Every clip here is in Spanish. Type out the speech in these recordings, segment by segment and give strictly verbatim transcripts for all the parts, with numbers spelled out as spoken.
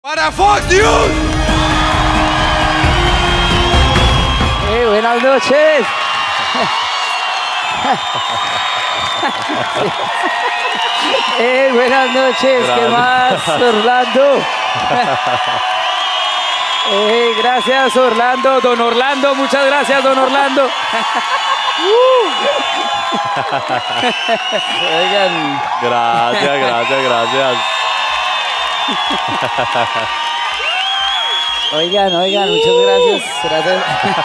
Para Fox News. Hey, buenas noches. Hey, buenas noches. Gracias. ¿Qué más, Orlando? Hey, gracias, Orlando. Don Orlando, muchas gracias, don Orlando. Oigan. Gracias, gracias, gracias. Oigan, oigan, muchas gracias. Gracias.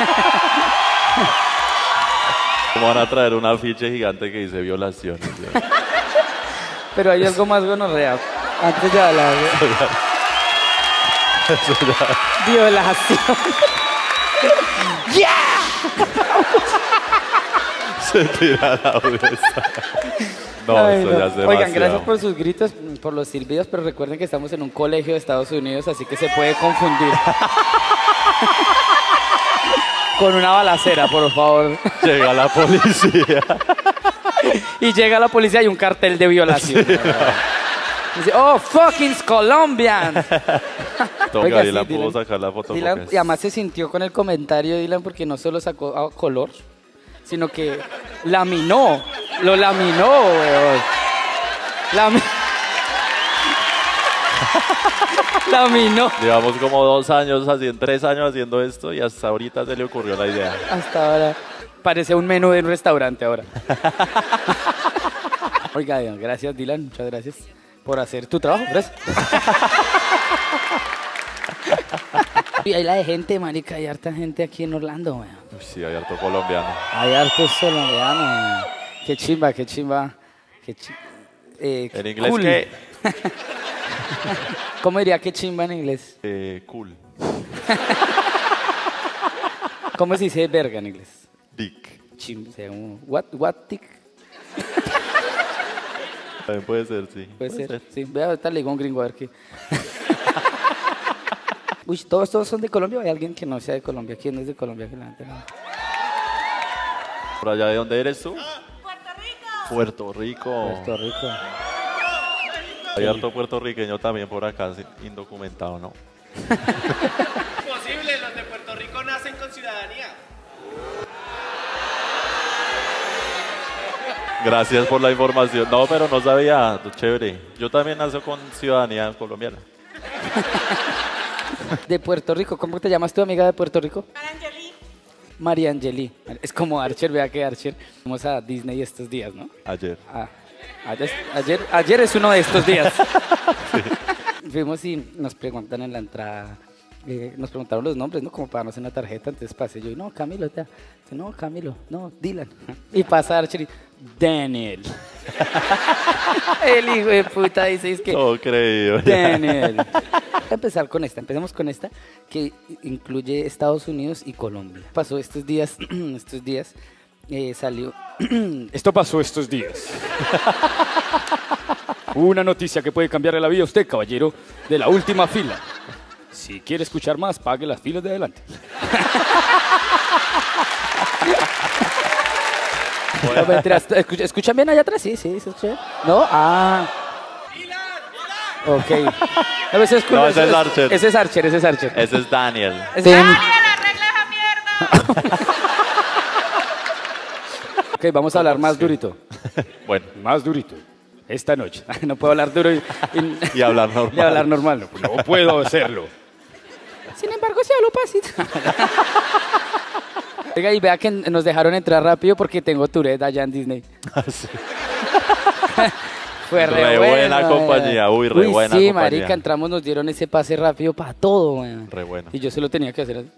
¿Cómo van a traer un afiche gigante que dice violaciones? Pero hay algo más gonorrea. Antes de hablar. Eso ya. Violación. ¡Ya! Se tira la audiencia. No, Ay, eso no. ya es demasiado. Oigan, gracias por sus gritos, por los silbidos, pero recuerden que estamos en un colegio de Estados Unidos, así que se puede confundir. Con una balacera, por favor. Llega la policía. Y llega la policía y un cartel de violación. Sí. Dice, oh, fucking Colombian. Toca, Oiga, Dylan sí, pudo Dylan. sacar la foto. Dylan, porque y además se sintió con el comentario, Dylan, porque no solo sacó a color, sino que laminó, lo laminó, weón. Lami- laminó. Llevamos como dos años, así, en tres años haciendo esto y hasta ahorita se le ocurrió la idea. Hasta ahora. Parece un menú de un restaurante ahora. Oiga, Dylan, gracias, Dylan, muchas gracias por hacer tu trabajo, gracias. Y hay la de gente, marica, hay harta gente aquí en Orlando, weón. Uy, sí, hay harto colombiano. Hay hartos colombianos, weón. Qué chimba, qué chimba. Qué chi- eh, ¿En inglés cool. qué? ¿Cómo diría qué chimba en inglés? Eh, cool. ¿Cómo se dice verga en inglés? Dick. Chimba, o sea, como, what, what tick? También puede ser, sí. Puede ser, sí. Voy a ahorita le digo a un gringo a ver qué. Uy, ¿todos, todos son de Colombia o hay alguien que no sea de Colombia? ¿Quién es de Colombia? Que levante la mano. ¿Por allá de dónde eres tú? Puerto Rico. Puerto Rico. Puerto Rico. Hay harto puertorriqueño también por acá, sin- indocumentado, ¿no? Posible, los de Puerto Rico nacen con ciudadanía. Gracias por la información. No, pero no sabía. Chévere. Yo también nací con ciudadanía colombiana. De Puerto Rico. ¿Cómo te llamas tu amiga de Puerto Rico? Angeli. María Angeli. Es como Archer, vea que Archer. Vamos a Disney estos días, ¿no? Ayer. Ah, ayer, ayer, ayer es uno de estos días. Fuimos y nos preguntan en la entrada, eh, nos preguntaron los nombres, ¿no? Como para darnos una tarjeta, entonces pasé yo y no, Camilo, ta. No, Camilo, no, Dylan. Y pasa Archer y, Daniel. El hijo de puta dice, es que, Todo creído. Daniel. Voy a empezar con esta, empecemos con esta, que incluye Estados Unidos y Colombia. Pasó estos días, estos días, eh, salió... Esto pasó estos días. Una noticia que puede cambiarle la vida a usted, caballero, de la última fila. Si quiere escuchar más, pague las filas de adelante. No, mentiras, escucha- ¿escuchan bien allá atrás? Sí, sí, se escucha bien. ¿No? Ah. Ok. No, ese es, cool, No, ese es Archer. Ese es Archer, ese es Archer. Ese es Daniel. Ese- ¡Daniel, arregla esa mierda! Ok, vamos a hablar más durito. Bueno, Más durito. Esta noche. No puedo hablar duro y, y- y hablar normal. y hablar normal. No, no puedo hacerlo. Sin embargo, si hablo pasito. Oiga, y vea que nos dejaron entrar rápido porque tengo Tourette allá en Disney. Sí. Fue re, Re bueno, buena compañía, uy, re buena sí, compañía. marica, entramos, nos dieron ese pase rápido para todo, weón. Re bueno. Y yo se lo tenía que hacer así.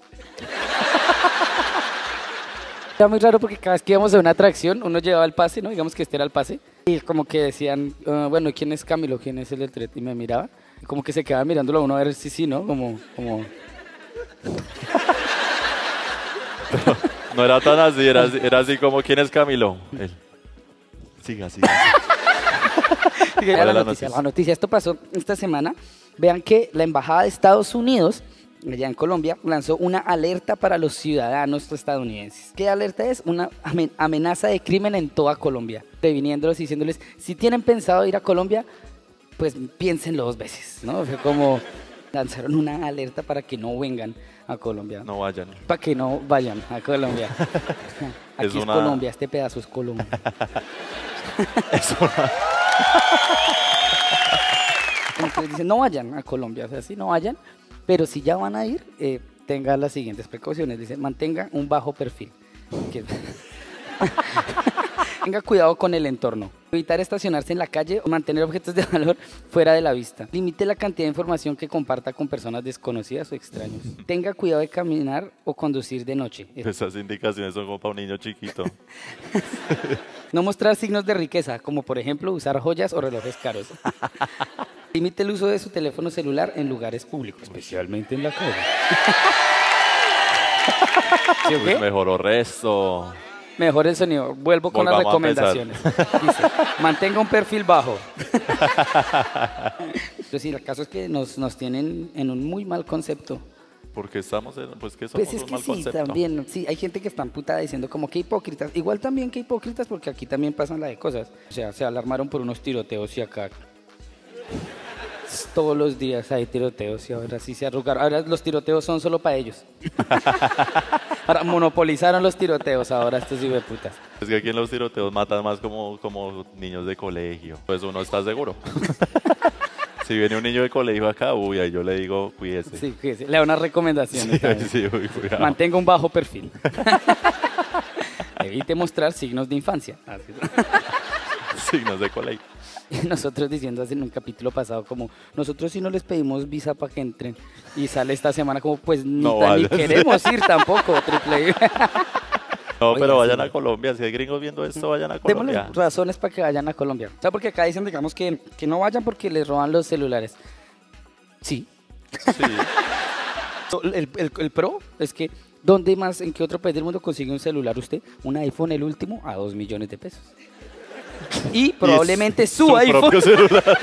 Era muy raro porque cada vez que íbamos a una atracción, uno llevaba el pase, ¿no? Digamos que este era el pase. Y como que decían, ah, bueno, ¿quién es Camilo? ¿Quién es el del Tourette? Y me miraba. Y como que se quedaba mirándolo a uno a ver si sí, ¿no? Como, como... No era tan así, era, así- era así como, ¿quién es Camilo? Él. Siga, siga. La, es la noticia, noticia? la noticia, esto pasó esta semana. Vean que la Embajada de Estados Unidos, allá en Colombia, lanzó una alerta para los ciudadanos estadounidenses. ¿Qué alerta es? Una amen- amenaza de crimen en toda Colombia. Previniéndolos y diciéndoles, si tienen pensado ir a Colombia, pues piénsenlo dos veces, ¿no? Fue como, lanzaron una alerta para que no vengan a Colombia. No vayan. Para que no vayan a Colombia. Aquí Es es, una- Colombia, este pedazo es Colombia. Es una- Entonces dicen, no vayan a Colombia, o sea, sí, no vayan, pero si ya van a ir, eh, tenga las siguientes precauciones. Dice, mantenga un bajo perfil. Que- Tenga cuidado con el entorno. Evitar estacionarse en la calle o mantener objetos de valor fuera de la vista. Limite la cantidad de información que comparta con personas desconocidas o extraños. Tenga cuidado de caminar o conducir de noche. Esas indicaciones son como para un niño chiquito. No mostrar signos de riqueza, como por ejemplo usar joyas o relojes caros. Limite el uso de su teléfono celular en lugares públicos, especialmente en la calle. ¿Sí o qué? Pues mejoró resto. Mejor el sonido. Vuelvo con las Volvamos a empezar. recomendaciones. Dice, mantenga un perfil bajo. Pues sí, el caso es que nos, nos tienen en un muy mal concepto. Porque estamos en, pues que somos Pues es un que mal sí, concepto. también. Sí, hay gente que está amputada diciendo como que hipócritas. Igual también que hipócritas porque aquí también pasan la de cosas. O sea, se alarmaron por unos tiroteos y acá... Todos los días hay tiroteos y ahora sí se arrugaron. Ahora los tiroteos son solo para ellos. Ahora monopolizaron los tiroteos ahora estos hijueputas. Es que aquí en los tiroteos matan más como, como niños de colegio. Pues uno está seguro. Si viene un niño de colegio acá, uy, ahí yo le digo, cuídese. Sí, sí, le da unas recomendaciones. Sí, también. sí, uy, cuidado. Mantenga un bajo perfil. Evite mostrar signos de infancia. Así es. Signos de colegio. Y nosotros diciendo en un capítulo pasado como, nosotros sí no les pedimos visa para que entren. Y sale esta semana como, pues ni, No tan- ni vayas. queremos ir tampoco, triple I. No, Oiga, pero sí, vayan no. a Colombia. Si hay gringos viendo esto, vayan a Démosle Colombia. razones para que vayan a Colombia. O sea, porque acá dicen, digamos, que, que no vayan porque les roban los celulares. Sí. Sí. El, el- el pro es que, ¿dónde más, en qué otro país del mundo consigue un celular usted? Un iPhone, el último, a dos millones de pesos. Y probablemente Y su, su iPhone. propio celular.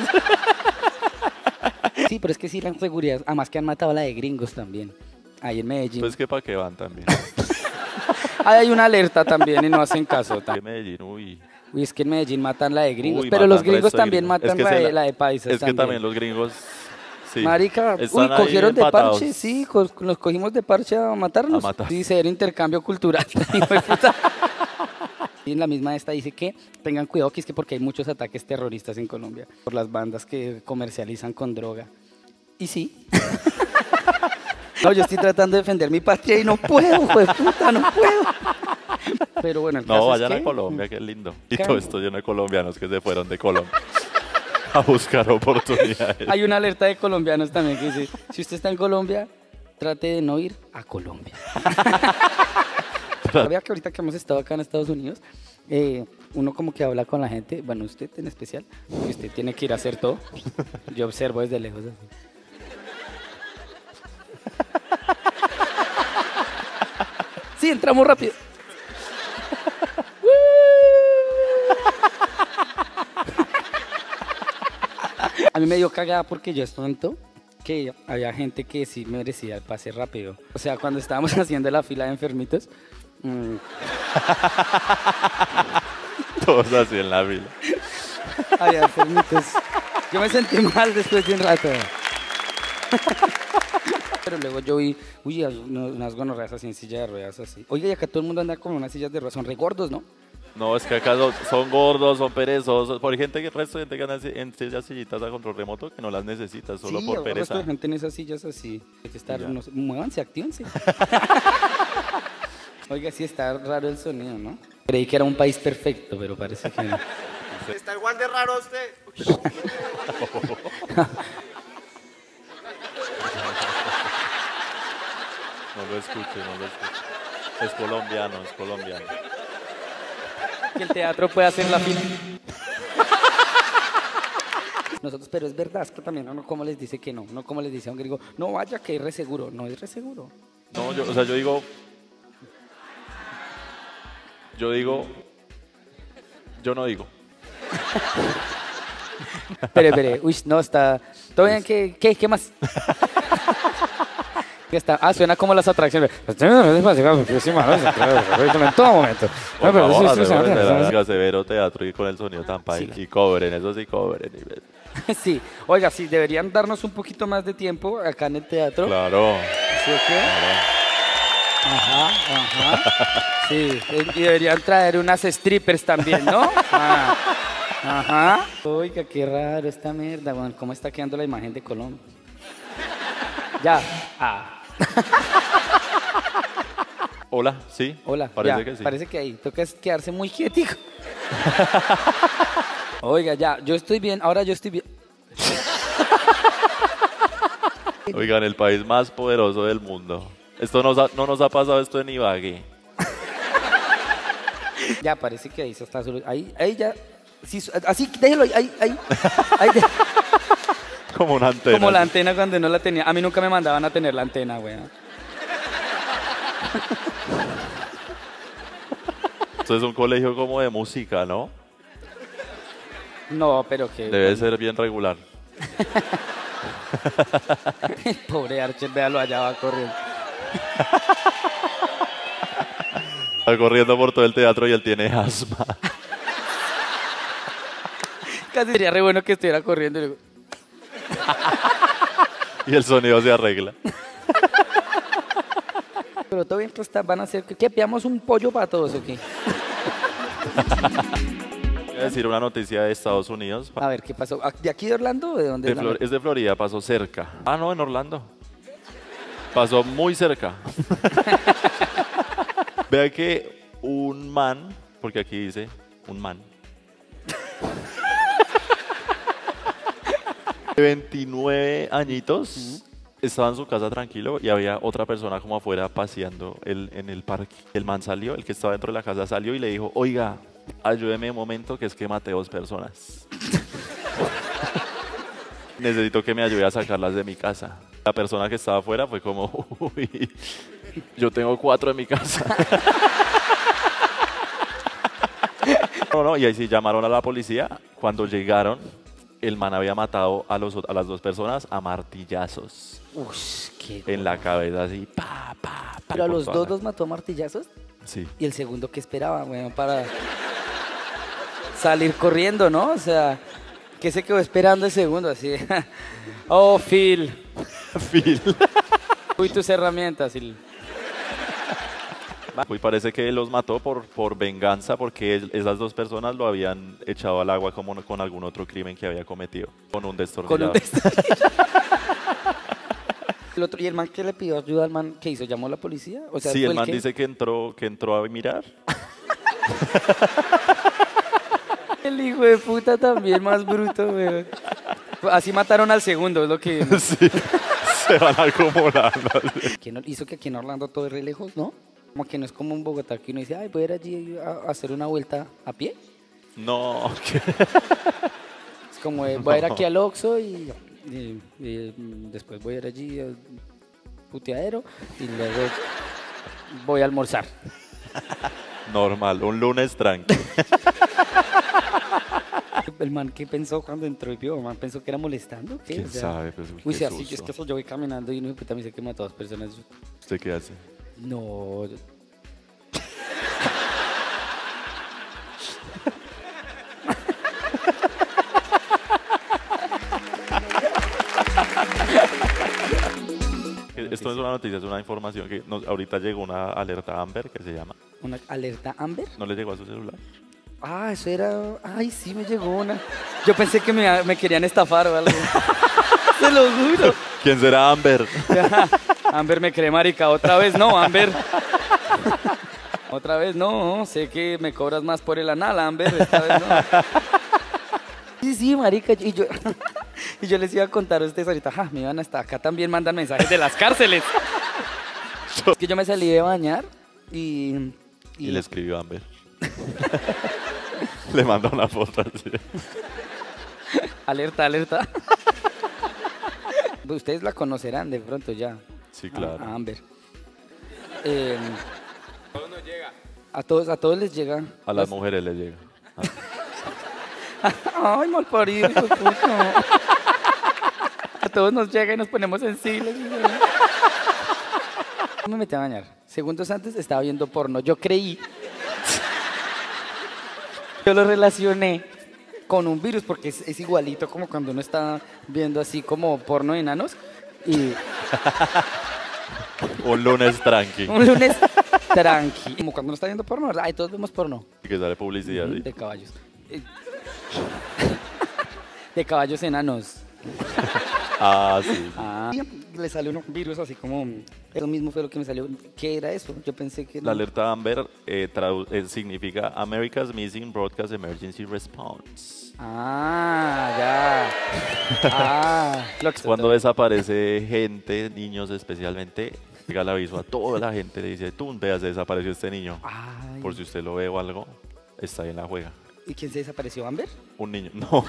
Sí, pero es que sí, la seguridad. Además que han matado a la de gringos también. Ahí en Medellín. Pues que para qué van también. Ahí hay una alerta también y no hacen caso. Que Medellín, uy. Uy, es que en Medellín matan la de gringos. Uy, pero matan los gringos resto de también gringos. matan Es que la, se de, la- la de paisas. Es que también los gringos. Sí. Marica, Están uy, ahí cogieron de empatados. parche, sí, co- los cogimos de parche a matarnos. A matar. Dice, era intercambio cultural. Hijo de puta. Y en la misma esta dice que tengan cuidado, que es que porque hay muchos ataques terroristas en Colombia por las bandas que comercializan con droga. Y sí. No, yo estoy tratando de defender mi patria y no puedo, hijo de puta, no puedo. Pero bueno, el No, caso vayan es a que- Colombia, qué lindo. Y Claro. todo esto lleno de colombianos que se fueron de Colombia a buscar oportunidades. Hay una alerta de colombianos también que dice, si usted está en Colombia, trate de no ir a Colombia. Sabía que ahorita que hemos estado acá en Estados Unidos, eh, uno como que habla con la gente, bueno, usted en especial, que usted tiene que ir a hacer todo. Yo observo desde lejos así. Sí, entramos rápido. A mí me dio cagada porque yo es tanto que había gente que sí merecía el pase rápido. O sea, cuando estábamos haciendo la fila de enfermitos, mm, Todos así en la fila. había enfermitos. Yo me sentí mal después de un rato. Pero luego yo vi, uy, hay unos- unas gonorreas así en silla de ruedas así. Oye, y acá todo el mundo anda con unas sillas de ruedas, son re gordos, ¿no? No, es que acá son, son gordos, son perezosos. Por gente que el resto de gente que anda en sillas sillitas a control remoto que no las necesita solo Sí, por el resto pereza. de gente en esas sillas así. Hay que estar, Ya. no sé, muévanse, actívense. Oiga, sí está raro el sonido, ¿no? Creí que era un país perfecto, pero parece que no. Está igual de raro usted. Uy, No lo escuche, no lo escuche. Es colombiano, es colombiano. Que el teatro pueda hacer la fila. Nosotros, pero es verdad, es que también uno como les dice que no, no como les dice a un gringo, no vaya que es re seguro, no es re seguro. No, yo, o sea, yo digo. Yo digo. Yo no digo. Espere, espere, uy, no, está, todo bien, ¿qué, qué, qué más? ¿Qué está? Ah, suena como las atracciones. En todo momento. Por favor, hacemos el severo teatro y con el sonido tan paila. Sí. Y cobren, eso sí cobren. y- Sí, oiga, sí, deberían darnos un poquito más de tiempo acá en el teatro. Claro. ¿Sí o qué? Ajá, ajá. Sí, eh, y deberían traer unas strippers también, ¿no? Ah, ajá. Oiga, qué raro esta mierda, bueno, ¿cómo está quedando la imagen de Colombia? Ya. Ah. Hola, sí. Hola. Parece ya, que sí. Parece que ahí toca es quedarse muy quietico. Oiga, ya, yo estoy bien, ahora yo estoy bien. Oigan, el país más poderoso del mundo. Esto nos ha- no nos ha pasado esto en Ibagué. Ya, parece que ahí se está solo. Ahí, ahí ya. Sí, así, déjelo ahí, ahí, ahí. ahí de- Como una antena. Como la antena cuando no la tenía. A mí nunca me mandaban a tener la antena, güey. Esto es un colegio como de música, ¿no? No, pero que. Debe ser bien regular. Pobre Archer, véalo allá va corriendo. Está corriendo por todo el teatro y él tiene asma. Casi sería re bueno que estuviera corriendo. Y luego, Y el sonido se arregla. pero todo bien, pues está- van a hacer. ¿Qué? ¿Pillamos un pollo para todos o qué? Voy a decir una noticia de Estados Unidos. A ver, ¿qué pasó? ¿Ah, ¿De aquí de Orlando o de dónde? De es la Flor- nota? es de Florida, pasó cerca. Ah, no, en Orlando. Pasó muy cerca. Vea que un man, porque aquí dice un man, de veintinueve añitos, estaba en su casa tranquilo y había otra persona como afuera paseando el- en el parque. El man salió, el que estaba dentro de la casa salió y le dijo, oiga, ayúdeme un momento que es que maté dos personas. Necesito que me ayude a sacarlas de mi casa. La persona que estaba afuera fue como, uy, yo tengo cuatro en mi casa. No, no, y ahí sí llamaron a la policía. Cuando llegaron, el man había matado a, los, a las dos personas a martillazos Ush, qué. en la cabeza, así, pa, pa, pa. Pero a por los toda dos la- los mató a martillazos. Sí. Y el segundo que esperaba, bueno, para salir corriendo, ¿no? O sea, ¿qué se quedó esperando el segundo? Así. Oh, Phil. Phil. Uy, tus herramientas. Y... Y parece que los mató por, por venganza porque es- esas dos personas lo habían echado al agua como con algún otro crimen que había cometido. Con un Con destornillador. un destornillador. El otro, ¿y el man que le pidió ayuda al man qué hizo? ¿Llamó a la policía? O sea, Sí, ¿fue el man que- dice que entró, que entró a mirar. El hijo de puta también más bruto, güey. Así mataron al segundo, es lo que... Sí, se van acumulando. que no- hizo que aquí en Orlando todo es re lejos, ¿no? Como que no es como en Bogotá que uno dice, ay, voy a ir allí a, a hacer una vuelta a pie. No, ¿qué? Es como, eh, voy a ir aquí al Oxxo y, y- y, mm, después voy a ir allí al puteadero y luego voy a almorzar. Normal, un lunes tranqui. El man, ¿qué pensó cuando entró y vio? El man pensó que era molestando. ¿Qué? ¿Quién O sea, sabe? Pues, uy, Uy, qué sí, así, susto. es que eso, yo voy caminando y no puta me dice que mató a dos personas. ¿Usted qué hace? No. Esto no es una noticia, es una información que nos- ahorita llegó una alerta Amber que se llama. ¿Una alerta Amber? ¿No le llegó a su celular? Ah, eso era... Ay, sí, me llegó una. Yo pensé que me, me querían estafar o algo. Se lo juro. ¿Quién será Amber? Amber me cree marica. Otra vez no, Amber. Otra vez no. Sé que me cobras más por el anal, Amber. Esta vez no. Sí, sí, marica. Y yo, y yo les iba a contar a ustedes ahorita. Ja, me iban hasta acá también mandan mensajes de las cárceles. Es que yo me salí de bañar y... Y le escribió Amber. Le mandó una foto así. Alerta, alerta. Ustedes la conocerán de pronto ya. Sí, claro. A, a Amber. Eh, a todos, a todos les llega. A las mujeres le llega. Ay, mal parido, hijo de puta. A todos nos llega y nos ponemos sensibles. Me metí a bañar. Segundos antes estaba viendo porno. Yo creí. Yo lo relacioné con un virus, porque es, es igualito como cuando uno está viendo así como porno de enanos. Y Un lunes tranqui. un lunes tranqui. Como cuando uno está viendo porno, ¿verdad? Ay, todos vemos porno. Y que sale publicidad. ¿Sí? De caballos. Eh, De caballos enanos. Ah, sí. sí. Ah, le salió un virus así como... Eso mismo fue lo que me salió. ¿Qué era eso? Yo pensé que... La no. alerta Amber eh, tradu- eh, significa America's Missing Broadcast Emergency Response. Ah, ya. Ah, lo que Cuando desaparece gente, niños especialmente, llega el aviso a toda la gente, le dice, tú, vea, se desapareció este niño. Ay. Por si usted lo ve o algo, está ahí en la juega. ¿Y quién se desapareció? ¿Amber? Un niño. No.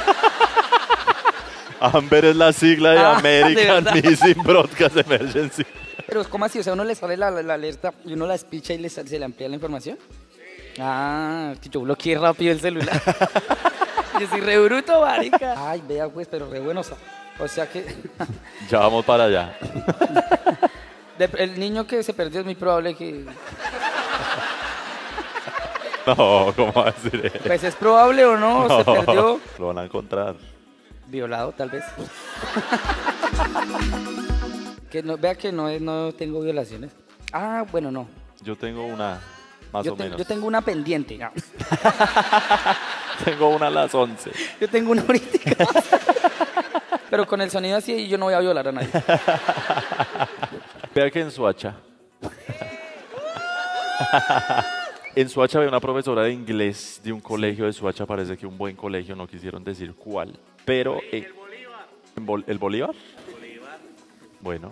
Amber es la sigla de Ah, ¿de American verdad? Missing Broadcast Emergency. Pero ¿cómo así? O sea, uno le sale la, la alerta y uno la espicha y le, sal- se le amplía la información. Ah, que yo bloqueé rápido el celular. Yo soy re bruto, marica. Ay, vea pues, pero re bueno. O sea, o sea que Ya vamos para allá. de- el niño que se perdió es muy probable que... No, ¿cómo va a decir eso? Pues es probable o no, se perdió Lo van a encontrar. violado tal vez. Que no, vea que no, es- no tengo violaciones. Ah, bueno, no. Yo tengo una, más Yo, o te- menos. yo tengo una pendiente. No. Tengo una a las once. Yo tengo una ahorita. Pero con el sonido así yo no voy a violar a nadie. Vea que en Suacha. En Suacha había una profesora de inglés de un colegio de Suacha, parece que un buen colegio, no quisieron decir cuál. Pero. eh, ¿en Bol- ¿El Bolívar? Bueno.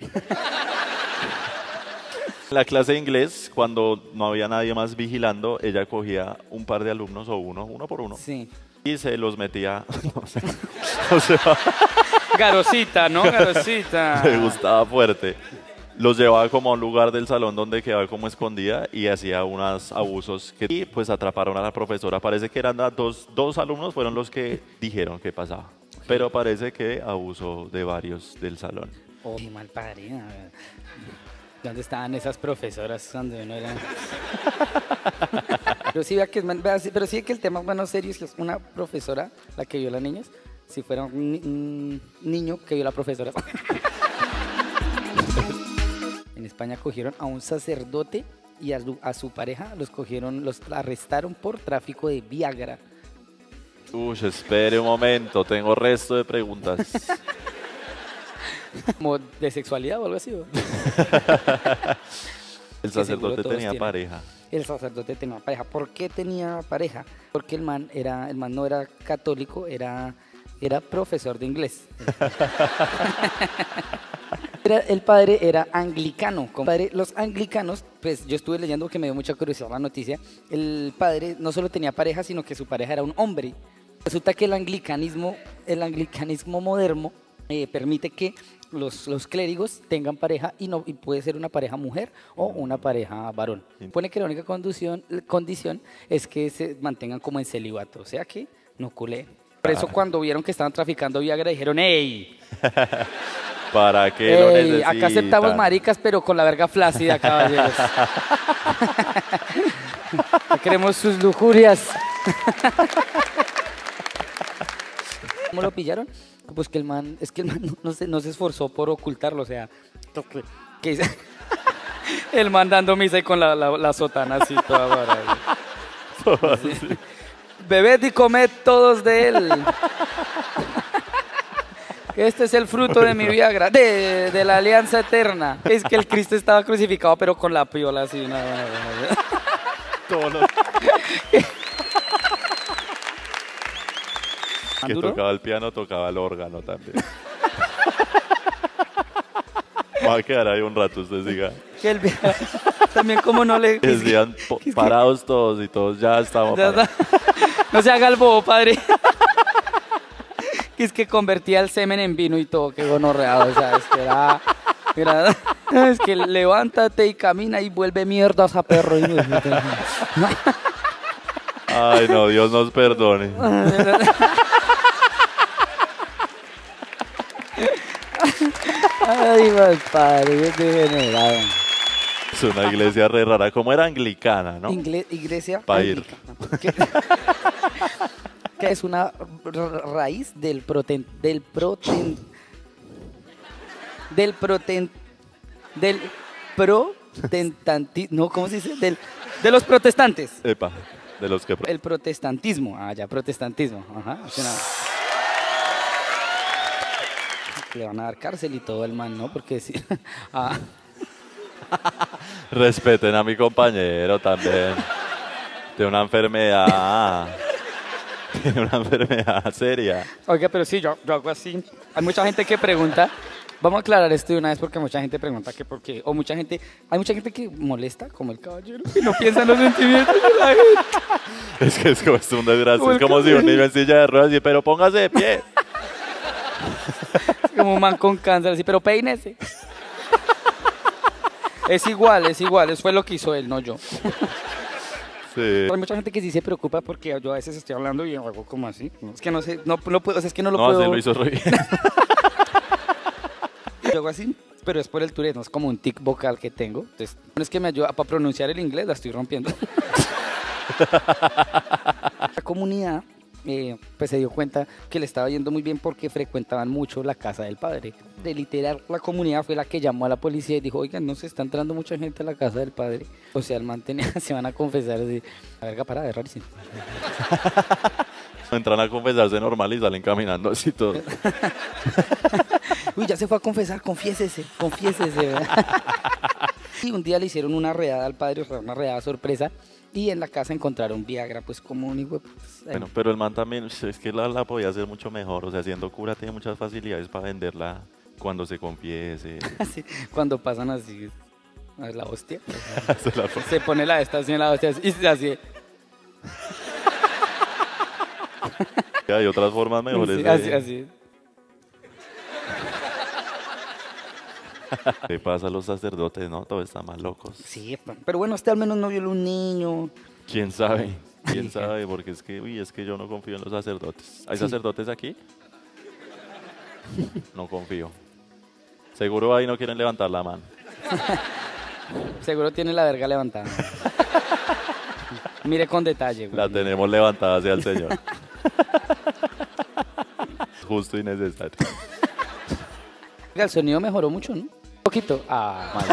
En la clase de inglés, cuando no había nadie más vigilando, ella cogía un par de alumnos o uno, uno por uno, Sí. y se los metía. O sea, o sea, Garosita, ¿no? Garosita. le gustaba fuerte. Los llevaba como a un lugar del salón donde quedaba como escondida y hacía unos abusos que y pues atraparon a la profesora. Parece que eran a dos, dos alumnos fueron los que dijeron que pasaba. Pero parece que abusó de varios del salón. Oh, qué mal parida. ¿Dónde estaban esas profesoras cuando uno era? Pero sí, vea que, es man- vea, sí, pero sí que el tema es bueno serio, es que es una profesora la que viola niños. Si fuera un, ni- un niño que viola profesora. En España cogieron a un sacerdote y a su, a su pareja los cogieron, los arrestaron por tráfico de Viagra. Uy, espere un momento, tengo resto de preguntas. Como de sexualidad o algo así. ¿o? El seguro sacerdote todos tenía tienen. pareja. El sacerdote tenía pareja. ¿Por qué tenía pareja? Porque el man era, el man no era católico, era, era profesor de inglés. Era- el padre era anglicano. Como padre- los anglicanos, pues yo estuve leyendo que me dio mucha curiosidad la noticia. El padre no solo tenía pareja, sino que su pareja era un hombre. Resulta que el anglicanismo, el anglicanismo moderno eh, permite que los, los clérigos tengan pareja y, no, y puede ser una pareja mujer o una pareja varón. Supone que la única condición, condición es que se mantengan como en celibato, o sea que no culé. Por eso cuando vieron que estaban traficando Viagra dijeron, ¡ey! ¿Para qué lo ¡Ey! necesitan? Acá aceptamos maricas pero con la verga flácida, caballeros. No queremos sus lujurias. ¿Cómo lo pillaron? Pues que el man, es que el man no, no se, no se esforzó por ocultarlo, o sea, que hice- el man dando misa y con la, la, la sotana así toda barata. Bebed y comed todos de él. Este es el fruto de mi Viagra, de, de la alianza eterna. Es que el Cristo estaba crucificado, pero con la piola así. No, no, no, no. Todos los que ¿Duro? tocaba el piano, tocaba el órgano también. Va a quedar ahí un rato, usted siga. Que el Viagra- también como no le... Decían po- es que- parados todos y todos ya estamos Ya parados. está. No se haga el bobo, padre. Que es que convertía el semen en vino y todo, qué gonorreado, o sea, es que era, era- es que levántate y camina y vuelve mierdas a perro. Ay, no, Dios nos perdone. Ay, mal padre, es degenerado. Es una iglesia re rara. Como era anglicana, ¿no? Ingle- iglesia Pa' ir. anglicana. Que, que es una ra- raíz del proten, del proten, del proten, del protestantismo, no, ¿cómo se dice? Del, de los protestantes. Epa, de los que... El protestantismo, ah, ya, protestantismo, ajá. Es una- Le van a dar cárcel y todo el man, ¿no? Porque sí. Ah, Respeten a mi compañero también. Tiene una enfermedad. Tiene una enfermedad seria. oiga, pero sí, yo, yo hago así. Hay mucha gente que pregunta. Vamos a aclarar esto de una vez porque mucha gente pregunta que por qué. O mucha gente. Hay mucha gente que molesta, como el caballero, y no piensa en los sentimientos de la gente. Es que es como es un desgracia. Como Es el como si un cabello. niño en silla de ruedas y pero póngase de pie. Como un man con cáncer, así, pero peínese. Es igual, es igual. Eso fue lo que hizo él, no yo. Sí. Hay mucha gente que sí se preocupa porque yo a veces estoy hablando y hago como así. No, es que no sé, no, no puedo, o sea, es que no lo No, puedo. se lo hizo reír. Yo hago así, pero es por el Tourette, no es como un tic vocal que tengo. Entonces, no es que me ayuda para pronunciar el inglés, la estoy rompiendo. La comunidad eh, pues se dio cuenta que le estaba yendo muy bien porque frecuentaban mucho la casa del padre. De literal, la comunidad fue la que llamó a la policía y dijo, oigan, no se está entrando mucha gente a la casa del padre. O sea, el man tenía, se van a confesar así. La verga parada, es rarísimo. Entran a confesarse normal y salen caminando así todo. Uy, ya se fue a confesar, confiésese, confiésese. ¿verdad? Y un día le hicieron una redada al padre, o sea, una redada sorpresa, y en la casa encontraron Viagra, pues como un hijo de putas. Bueno, pero el man también, es que la, la podía hacer mucho mejor. O sea, siendo cura tiene muchas facilidades para venderla cuando se confiese. Así, cuando pasan así, a la hostia, Se la pone- se pone la estación la hostia y se así. Hay otras formas mejores Sí, de... así, así. ¿Qué pasa a los sacerdotes, no? Todos están más locos. Sí, pero bueno, este al menos no violó un niño. ¿Quién sabe? ¿Quién Sí. sabe? Porque es que, uy, es que yo no confío en los sacerdotes. ¿Hay Sí. sacerdotes aquí? No confío. Seguro ahí no quieren levantar la mano. Seguro tiene la verga levantada. Mire con detalle, güey. La tenemos levantada hacia el Señor. Justo y necesario. Oiga, el sonido mejoró mucho, ¿no? Un poquito. Ah, mal.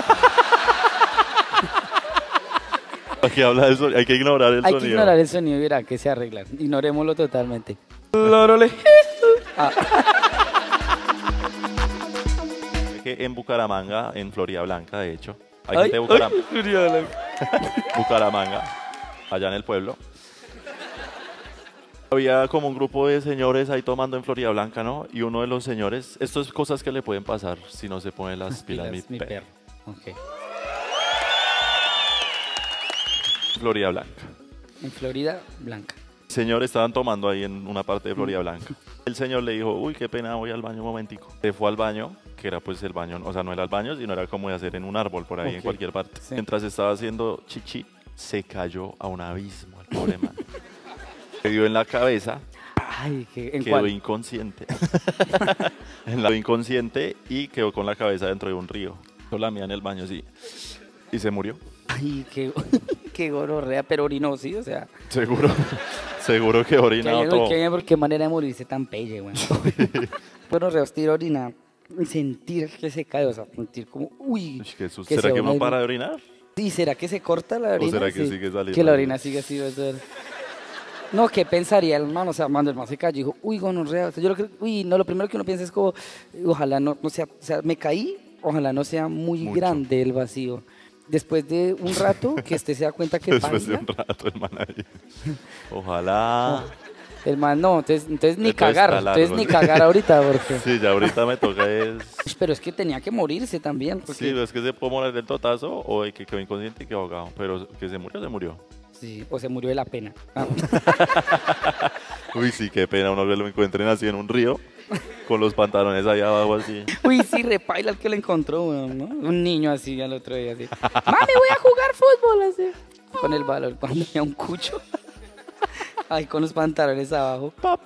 Hay que hablar del sonido, hay que ignorar el Hay que sonido. ignorar el sonido y verá que se arregla. Ignorémoslo totalmente. Lorole. Ah, Que en Bucaramanga, en Florida Blanca, de hecho, hay ay, gente de Bucaram- ay, Florida Blanca. Bucaramanga, allá en el pueblo. Había como un grupo de señores ahí tomando en Florida Blanca, ¿no? Y uno de los señores, esto es cosas que le pueden pasar si no se pone las pilas, Pilas, mi mi perro. perro. Ok. Florida Blanca. En Florida Blanca. Señor, estaban tomando ahí en una parte de Florida Blanca. El señor le dijo, uy, qué pena, voy al baño un momentico. Se fue al baño, que era pues el baño, o sea, no era el baño, sino era como de hacer en un árbol por ahí, en Ok, cualquier parte. sí. Mientras estaba haciendo chichi, se cayó a un abismo el pobre man. Se dio en la cabeza, Ay, ¿qué, ¿en quedó cuál? inconsciente. en la inconsciente y quedó con la cabeza dentro de un río. La mía en el baño, sí. Y se murió. Ay, qué, qué gororrea, pero orinó, sí, o sea. Seguro, seguro que Que orinado hay, todo. que hay, porque qué manera de morirse tan pelle, güey. Bueno, reostir orinar y sentir que se cae, o sea, sentir como, uy. Uy, qué susto. que ¿Será se que va uno a ir- para de orinar? Sí, ¿será que se corta la orina? será que Sí. sigue saliendo Que la ahí? orina sigue así, va a ser- No, ¿qué pensaría el man? O sea, cuando el man se cayó, dijo, uy, gonorrea. O sea, yo lo creo, uy, no, lo primero que uno piensa es como, ojalá no, no sea, o sea, me caí, ojalá no sea muy Mucho. grande el vacío. Después de un rato, que usted se da cuenta que Después de paila, un rato el man ahí. Ojalá. el man no, entonces, entonces ni Entonces cagar, está largo, entonces ni ¿sí? cagar ahorita, porque... Sí, ya ahorita me toca es... Pero es que tenía que morirse también, porque... Sí, es que se puede morir del totazo o de que quedó inconsciente y quedó ahogado. Pero que se murió, se murió. Sí, o se murió de la pena. Ah. Uy, sí, qué pena uno que lo encuentren así en un río con los pantalones ahí abajo así. Uy, sí, repaila el que lo encontró, weón, ¿no? Un niño así al otro día, así. Mami, voy a jugar fútbol, así. Con el balón, cuando tenía un cucho. Ahí con los pantalones abajo. ¡Papá!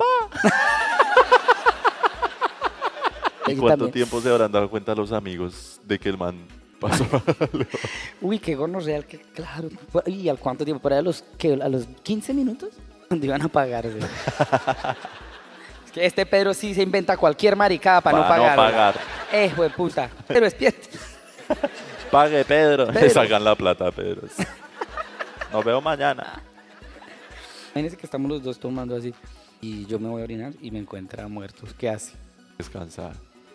¿Y Y cuánto también- tiempo se habrán dado cuenta los amigos de que el man pasó algo? Uy, qué gonorrea, que claro. ¿Y al cuánto tiempo? ¿Por ahí a los, qué, a los quince minutos? ¿Dónde iban a pagar, güey? Es que este Pedro sí se inventa cualquier maricada para no Pa' no pagar. pagar. Eh, hijo de puta. Pero despierte. Pague, Pedro. Pedro. Le sacan la plata, Pedro. Nos vemos mañana. Imagínense que estamos los dos tomando así y yo me voy a orinar y me encuentra muertos. ¿Qué hace? Descansar.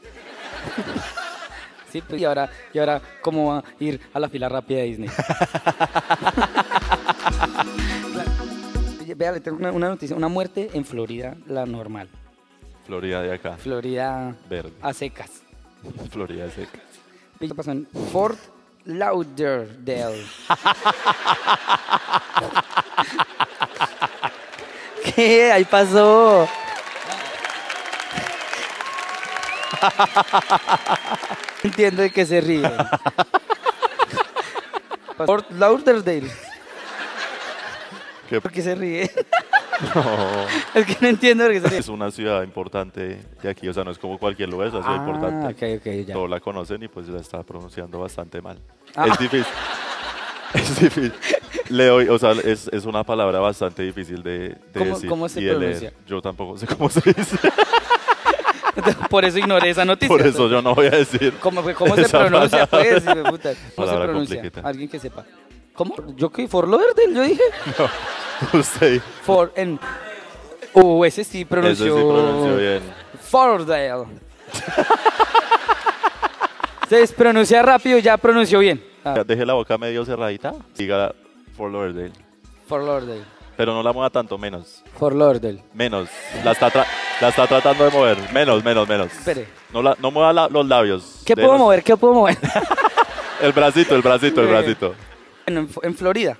Sí, pues, y ahora, y ahora, ¿cómo va a ir a la fila rápida de Disney? Vea, le tengo una, una noticia, una muerte en Florida, la normal. Florida de acá. Florida Verde. a secas. Florida seca. Esto pasó en Fort Lauderdale. ¿Qué? Ahí pasó. Entiendo de qué se ríe. Fort Lauderdale. ¿Qué? ¿Por qué se ríe? No. Es que no entiendo por qué se ríe. Es una ciudad importante de aquí, o sea, no es como cualquier lugar, es una ciudad Ah, importante. ok, ok, ya. Todos la conocen y pues la está pronunciando bastante mal. Ah. Es difícil. Es difícil. Le doy, o sea, es, es una palabra bastante difícil de, de ¿Cómo- decir cómo se y de pronuncia? leer. Yo tampoco sé cómo se dice. Por eso ignoré esa noticia. Por eso yo no voy a decir. ¿Cómo, cómo se esa pronuncia? palabra. Pues, hijo de puta. ¿Cómo se Palabra pronuncia? complicada. Alguien que sepa. ¿Cómo? ¿Yo qué? ¿Fort Lauderdale? Yo dije. Usted. For en. Uh, ese sí Eso pronunció. sí pronunció bien. Fordale. Se pronuncia rápido y ya pronunció bien. Ah, Deje la boca medio cerradita. Diga Fort Lauderdale. Fort Lauderdale. Pero no la mueva tanto, menos. Fort Lauderdale. Menos. La está, tra- la está tratando de mover. Menos, menos, menos. Espere. No, la, no mueva la- los labios. ¿Qué Denos- puedo mover? ¿Qué puedo mover? El bracito, el bracito, el Eh. bracito. en, en Florida.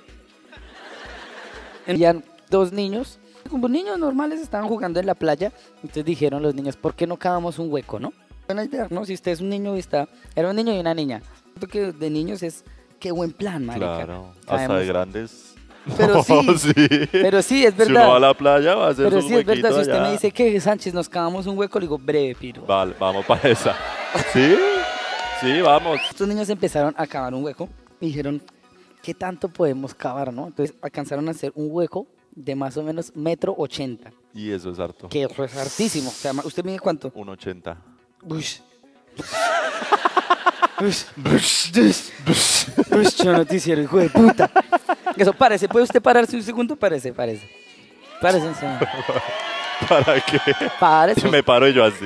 Habían dos niños, como niños normales, estaban jugando en la playa. Entonces dijeron los niños, ¿por qué no cavamos un hueco, no? Buena idea, ¿no? Si usted es un niño y está... Era un niño y una niña. Siento que de niños es... Qué buen plan, marica. Claro. Hasta Sabemos- de grandes. Pero No, sí, sí. pero sí, es Si uno verdad. va a la playa, va a hacer Pero su sí, es verdad. huequito Si usted allá. me dice que, Sánchez, nos cavamos un hueco, le digo, breve, piro. Vale, vamos para esa. ¿Sí? Sí, vamos. Estos niños empezaron a cavar un hueco y dijeron, ¿qué tanto podemos cavar, no? Entonces alcanzaron a hacer un hueco de más o menos metro ochenta. Y eso es harto. Que eso es hartísimo. O sea, ¿usted mide cuánto? un ochenta. Ush. Ush. Ush. Ush, yo noticiero, hijo de puta. Eso, párese. ¿Puede usted pararse un segundo? Párese, párese. Párese un segundo. ¿Para qué? Párese. Me paro yo así.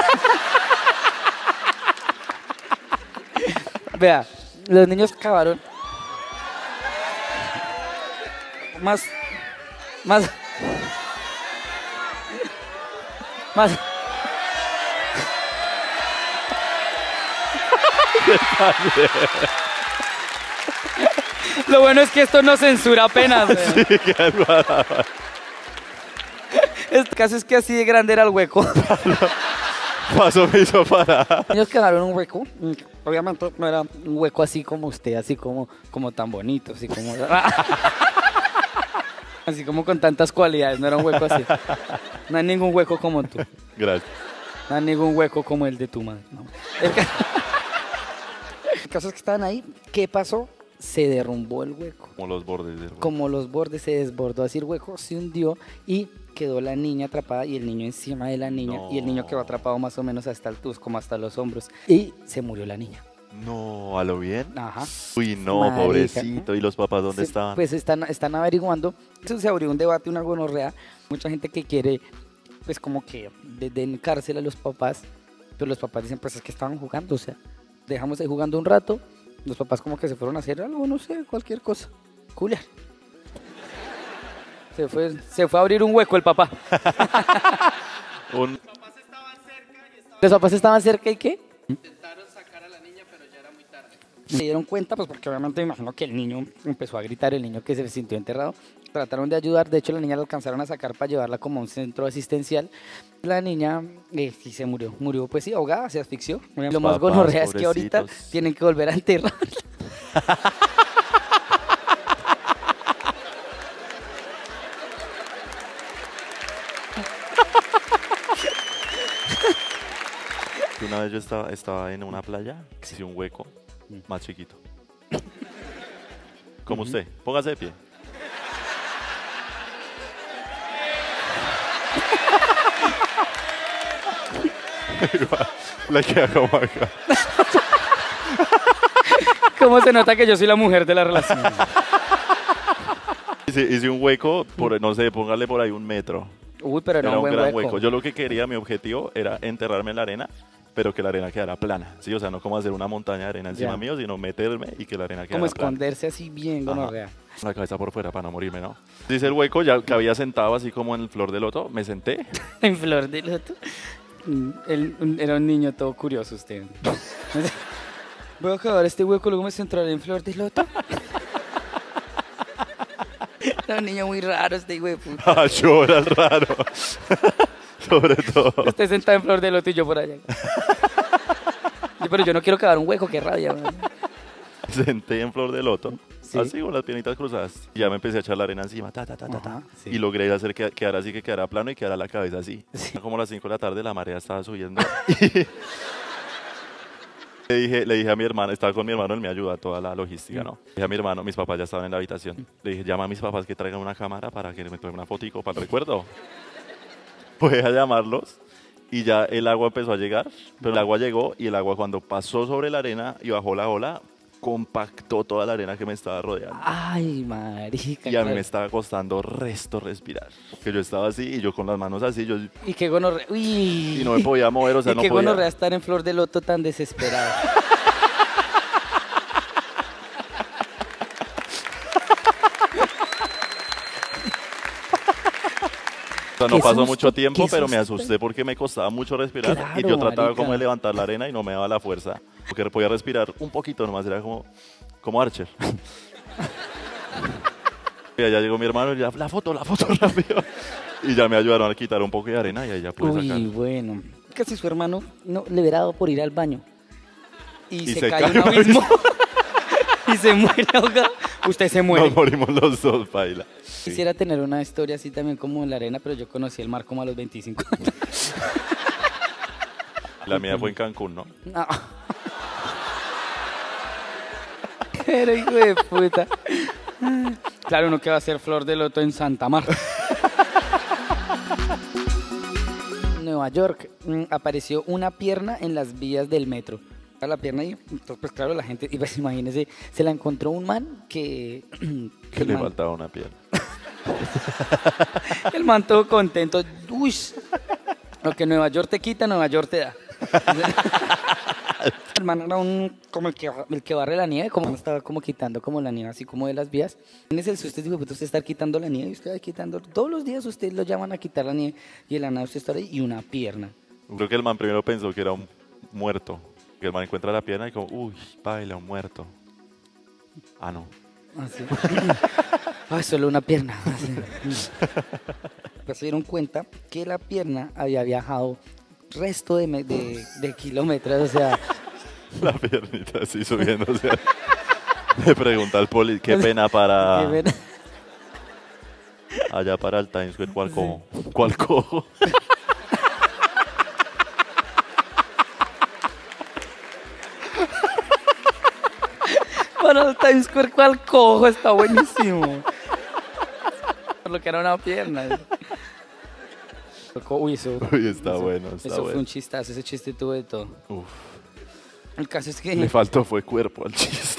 Vea, los niños cavaron. Más. Más. Más. Lo bueno es que esto no censura apenas. vea. Sí, qué almohada. El caso es que así de grande era el hueco. Paso me hizo parar. Los niños cavaron un hueco. mm, Obviamente no era un hueco así como usted, así como, como tan bonito, así como. Así como con tantas cualidades, no era un hueco así. No hay ningún hueco como tú. Gracias. No hay ningún hueco como el de tu madre. no. El, ca- el caso es que estaban ahí. ¿Qué pasó? Se derrumbó el hueco. Como los bordes del Como los bordes se desbordó así el hueco, se hundió y quedó la niña atrapada y el niño encima de la niña. No. Y el niño quedó atrapado más o menos hasta el tus, como hasta los hombros. Y se murió la niña. No, ¿a lo bien? Ajá. Uy, no, Marica. pobrecito. ¿Y los papás dónde Se- estaban? Pues están, están averiguando. Eso se abrió un debate, una gonorrea. Mucha gente que quiere, pues como que de- den cárcel a los papás. Pero los papás dicen, pues es que estaban jugando. O sea, dejamos ahí jugando un rato. Los papás como que se fueron a hacer algo, no sé, cualquier cosa. Culiar. Se fue, se fue a abrir un hueco el papá. Un- Los papás estaban cerca y ¿qué? Intentaron sacar a la niña, pero ya era muy tarde. Se dieron cuenta, pues porque obviamente me imagino que el niño empezó a gritar, el niño que se sintió enterrado. Trataron de ayudar, de hecho la niña la alcanzaron a sacar para llevarla como a un centro asistencial. La niña eh, sí se murió, murió pues sí, ahogada, se asfixió. Lo más papás, gonorrea es que ahorita pobrecitos. tienen que volver a enterrarla. Una vez yo estaba, estaba en una playa, hice un hueco más chiquito. Como usted, póngase de pie. La queda como acá. ¿Cómo se nota que yo soy la mujer de la relación? Hice, hice un hueco, por, no sé, póngale por ahí un metro. Uy, pero era Era un un buen gran hueco. hueco. Yo lo que quería, mi objetivo, era enterrarme en la arena, pero que la arena quedara plana. Sí, o sea, no como hacer una montaña de arena encima Ya. mío, sino meterme y que la arena quedara Como plana. esconderse así bien, Ajá. gonorrea. La cabeza por fuera para no morirme, ¿no? Hice el hueco, ya que había sentado así como en el flor de loto, me senté. En flor de loto. Mm, él- un- era un niño todo curioso usted. Voy a acabar este hueco, luego me centraré en flor de loto. Era un niño muy raro este hijo de puta. Ah, yo era el raro. Sobre todo. Usted sentado en flor de loto y yo por allá. Yo, pero yo no quiero acabar un hueco, qué rabia. Man. Senté en flor de loto, Sí. así con las piernitas cruzadas. Y ya me empecé a echar la arena encima, ta, ta, ta, ta, ta. Ajá, sí. Y logré hacer que quedara así, que quedara plano y quedara la cabeza así. Sí. Como a las cinco de la tarde, la marea estaba subiendo. Le dije, le dije a mi hermano, estaba con mi hermano, él me ayuda a toda la logística, ¿no? Le dije a mi hermano, mis papás ya estaban en la habitación. Le dije, llama a mis papás que traigan una cámara para que me tomen una fotico para el recuerdo. Fue a llamarlos y ya el agua empezó a llegar, pero el agua llegó y el agua cuando pasó sobre la arena y bajó la ola, compactó toda la arena que me estaba rodeando. Ay, marica. Y a mí claro. me estaba costando resto respirar. Que yo estaba así y yo con las manos así, yo Y qué gonorrea. Uy. y no me podía mover, o sea, y no qué podía. gonorrea estar en flor de loto tan desesperado. O sea, no Qué pasó susto, mucho tiempo, qué pero me susto. asusté porque me costaba mucho respirar y Claro, yo trataba marica. como de levantar la arena y no me daba la fuerza. Porque podía respirar un poquito nomás, era como, como Archer. Y allá llegó mi hermano y ya, la foto, la foto rápido. Y ya me ayudaron a quitar un poco de arena y ahí ya pude Uy, sacar. bueno. Casi su hermano no, le hubiera dado por ir al baño. Y, Y se, se cae cae un un abismo. Y se muere ahogado. Usted se muere. Nos morimos los dos, baila. Quisiera tener una historia así también como en la arena, pero yo conocí el mar como a los veinticinco años. La mía fue en Cancún, ¿no? No. Pero hijo de puta. Claro, uno que va a hacer flor de loto en Santa Marta. Nueva York, mm, apareció una pierna en las vías del metro. A la pierna y entonces, pues claro, la gente, y pues imagínese, se la encontró un man que... Que el le man- faltaba una pierna. El man todo contento. Uy, lo que Nueva York te quita, Nueva York te da. El man era un, como el que, el que barre la nieve, como estaba como quitando como la nieve, así como de las vías. Tienes el susto, digo, pues usted está quitando la nieve y usted va quitando. Todos los días usted lo llaman a quitar la nieve y de la nada usted está ahí y una pierna. Creo que el man primero pensó que era un muerto. Que el man encuentra la pierna y como, uy, baila, un muerto. Ah, no. Así. Ay, solo una pierna. Así. Pues se dieron cuenta que la pierna había viajado resto de, me- de, de kilómetros, o sea, La piernita así subiéndose. Le pregunta al poli, qué pena para qué pena. allá para el Times Square, ¿cuál cojo? ¿Cuál cojo? Para el Times Square, ¿cuál cojo? Está buenísimo. Por lo que era una pierna. Uy, eso, Uy, está bueno, está eso fue bueno. un chistazo, ese chiste tuvo de todo. Uf, El caso es que... le faltó fue cuerpo al chiste.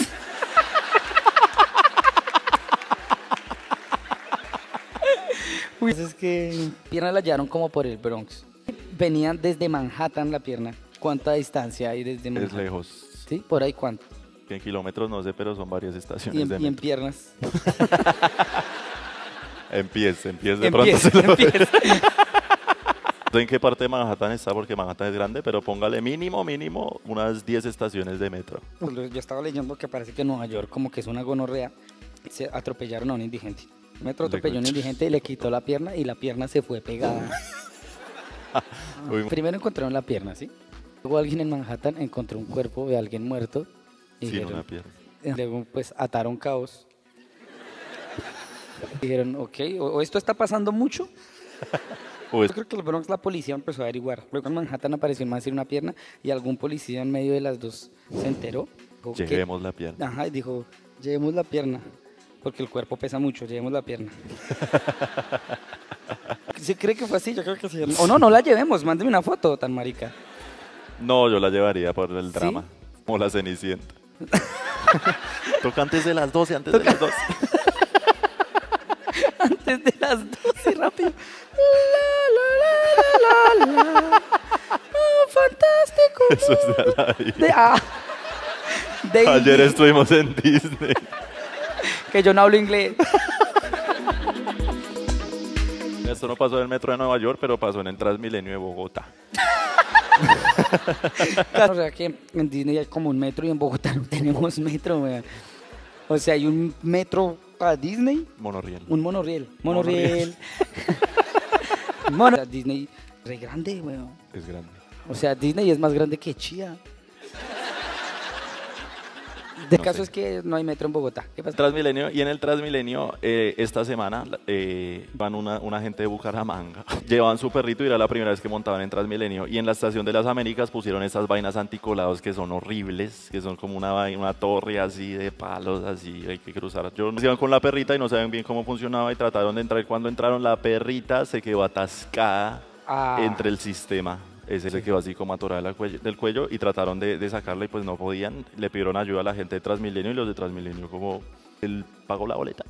Uy, es que pierna la hallaron como por el Bronx. Venían desde Manhattan la pierna. ¿Cuánta distancia hay desde Es Manhattan? lejos. Sí, por ahí cuánto. En kilómetros no sé, pero son varias Y estaciones en, de y en metro. piernas. En pies, en pies de En pronto. pies, se lo en pies. No sé en qué parte de Manhattan está, porque Manhattan es grande, pero póngale mínimo, mínimo unas diez estaciones de metro. Pues lo- Yo estaba leyendo que parece que en Nueva York como que es una gonorrea. Se atropellaron a un indigente. Metro atropelló a un indigente y le quitó la pierna y la pierna se fue pegada. Uy, Primero encontraron la pierna, ¿sí? Luego alguien en Manhattan encontró un cuerpo de alguien muerto. Y sin dijeron, una pierna. luego pues ataron cabos. Dijeron, ok, o, o esto está pasando mucho. Uy, Yo creo que el Bronx la policía empezó a averiguar. Luego en Manhattan apareció un man sin una pierna y algún policía en medio de las dos se enteró. Dijo que- lleguemos la pierna. Ajá, y dijo, llevemos la pierna, porque el cuerpo pesa mucho, llevemos la pierna. ¿Sí cree que fue así? Yo creo que sí. O no, no la llevemos, mándeme una foto tan marica. No, yo la llevaría por el ¿Sí? drama. Como la Cenicienta. Toca antes de las doce, antes de las doce. Antes de las doce, rápido. La, la, la, la, la, la. Oh, fantástico. Eso es de Aladdin. De, ah, de Ayer inglés, estuvimos en Disney. que yo no hablo inglés. Esto no pasó en el metro de Nueva York, pero pasó en el Transmilenio de Bogotá. O sea que en Disney hay como un metro y en Bogotá no tenemos metro, weón. O sea, hay un metro para Disney, Monorriel. un monorriel. Monorriel. Mono. Disney es re grande, weón. Es grande. O sea, Disney es más grande que Chía. De No caso sé. es que no hay metro en Bogotá. ¿Qué pasa? Transmilenio, y en el Transmilenio eh, esta semana eh, van una, una gente de Bucaramanga, llevaban su perrito y era la primera vez que montaban en Transmilenio, y en la estación de las Américas pusieron esas vainas anticolados que son horribles, que son como una, vai- una torre así de palos, así hay que cruzar. Yo nos iban con la perrita y no sabían bien cómo funcionaba y trataron de entrar, y cuando entraron la perrita se quedó atascada Ah. entre el sistema. Ese se quedó así como atorada del cuello, del cuello y trataron de, de sacarla y pues no podían. Le pidieron ayuda a la gente de Transmilenio y los de Transmilenio como él pagó la boleta.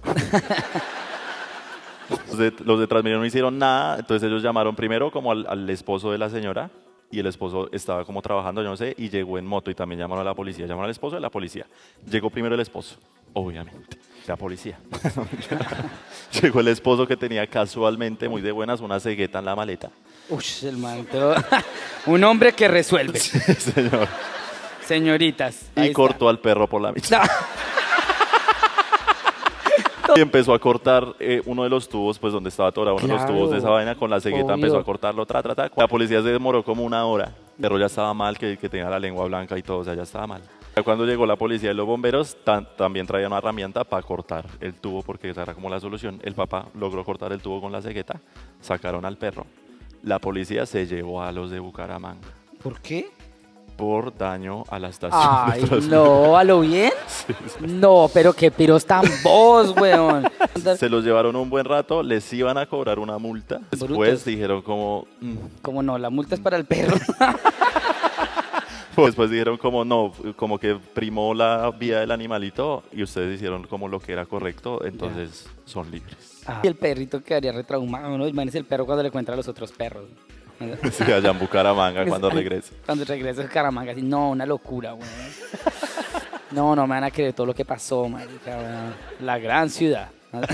los, de, los de Transmilenio no hicieron nada, entonces ellos llamaron primero como al, al esposo de la señora y el esposo estaba como trabajando, yo no sé, y llegó en moto y también llamaron a la policía. Llamaron al esposo de la policía. Llegó primero el esposo, obviamente. La policía. Llegó el esposo que tenía casualmente, muy de buenas, una cegueta en la maleta. Uy, el man. todo- Un hombre que resuelve. Señor. Señoritas. Y ahí cortó al perro por la mitad. está. Y empezó a cortar eh, uno de los tubos, pues donde estaba atorado uno de los Claro. tubos de esa vaina, con la cegueta Obvio. empezó a cortarlo, tra, tra, tra. La policía se demoró como una hora. El perro ya estaba mal, que, que tenía la lengua blanca y todo, o sea, ya estaba mal. Ya cuando llegó la policía y los bomberos, tan- también traían una herramienta para cortar el tubo, porque esa era como la solución. El papá logró cortar el tubo con la cegueta, sacaron al perro. La policía se llevó a los de Bucaramanga ¿Por qué? por daño a la estación. Ay, de Transmilenio. no, ¿a lo bien? No, pero qué piros tan vos, weón. Se los llevaron un buen rato, les iban a cobrar una multa. Después Brutos. dijeron como... mm. Como no, la multa es para el perro. Después dijeron como no, como que primó la vida del animalito y ustedes hicieron como lo que era correcto, entonces son libres. Ah, y el perrito quedaría retraumado, ¿no? Imagínese el perro cuando le encuentra a los otros perros. Sí, allá en Bucaramanga cuando regrese. Cuando regrese a Caramanga, así, no, una locura, weón. No, no me van a creer todo lo que pasó, marica, weón. La gran ciudad.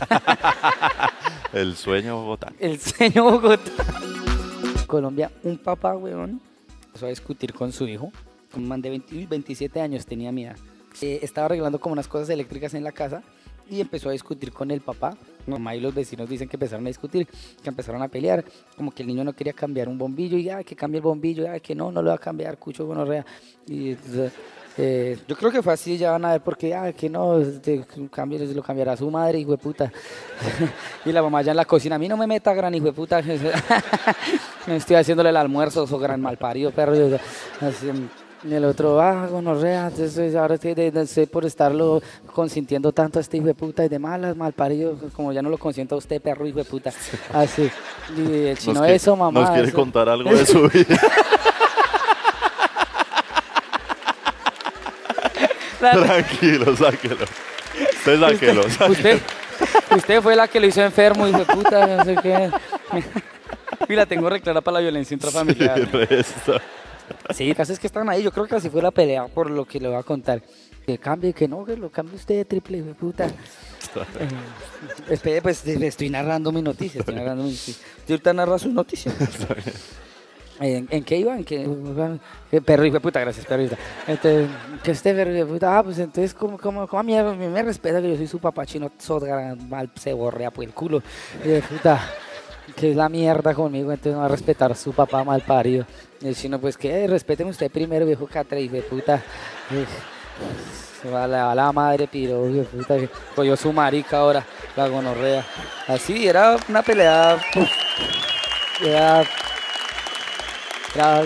El sueño Bogotá. El sueño Bogotá. Colombia, un papá, weón, empezó a discutir con su hijo. Un man de veinte, uy, veintisiete años tenía mi edad. Eh, estaba arreglando como unas cosas eléctricas en la casa y empezó a discutir con el papá. Mi mamá y los vecinos dicen que empezaron a discutir, que empezaron a pelear, como que el niño no quería cambiar un bombillo y ay, que cambie el bombillo, ay, que no, no lo va a cambiar, cucho gonorrea. Y entonces, eh, yo creo que fue así, ya van a ver porque, ay, que no, este, cambio, lo cambiará su madre, hijo de puta. Y la mamá ya en la cocina, a mí no me meta, gran hijo de puta. Estoy haciéndole el almuerzo, so gran malparido, perro. Yo, así, y el otro, ah, gonorrea, entonces ahora estoy de, de- sé por estarlo consintiendo tanto a este hijo de puta y de malas, malparido, como ya no lo consiento a usted, perro, hijo de puta. Así. Y el chino, Nos quiere- eso, mamá. Nos quiere eso". contar algo de su vida. Tranquilo, sáquelo. Usted sáquelo, sáquelo. Usted, usted fue la que lo hizo enfermo, hijo de puta, no sé qué. Y la tengo reclara para la violencia intrafamiliar. El resto. Sí, el caso es que están ahí. Yo creo que así fue la pelea por lo que le voy a contar. Que cambie, que no, que lo cambie usted de triple, hijo de puta. Eh, espere, pues le estoy narrando mi noticia. Estoy narrando mi noticia. Usted ahorita narra su noticia. ¿En, ¿En qué iba? ¿En qué? Eh, Perro, hijo de puta, gracias, perro. hijo de puta. Entonces, que este perro, hijo de puta. Ah, pues entonces, ¿cómo, cómo, cómo a mí me, me respeta que yo soy su papá chino? Sodra, mal se borrea por el culo. Hijo de puta. Que es la mierda conmigo, entonces no va a respetar a su papá mal parido. Y el chino, pues que eh, respéteme usted primero, viejo catre, hijo de puta. Eh, se va a la, a la madre, piro, hijo de puta, que cogió su marica ahora, la gonorrea. Así, era una pelea. Uf, era, era,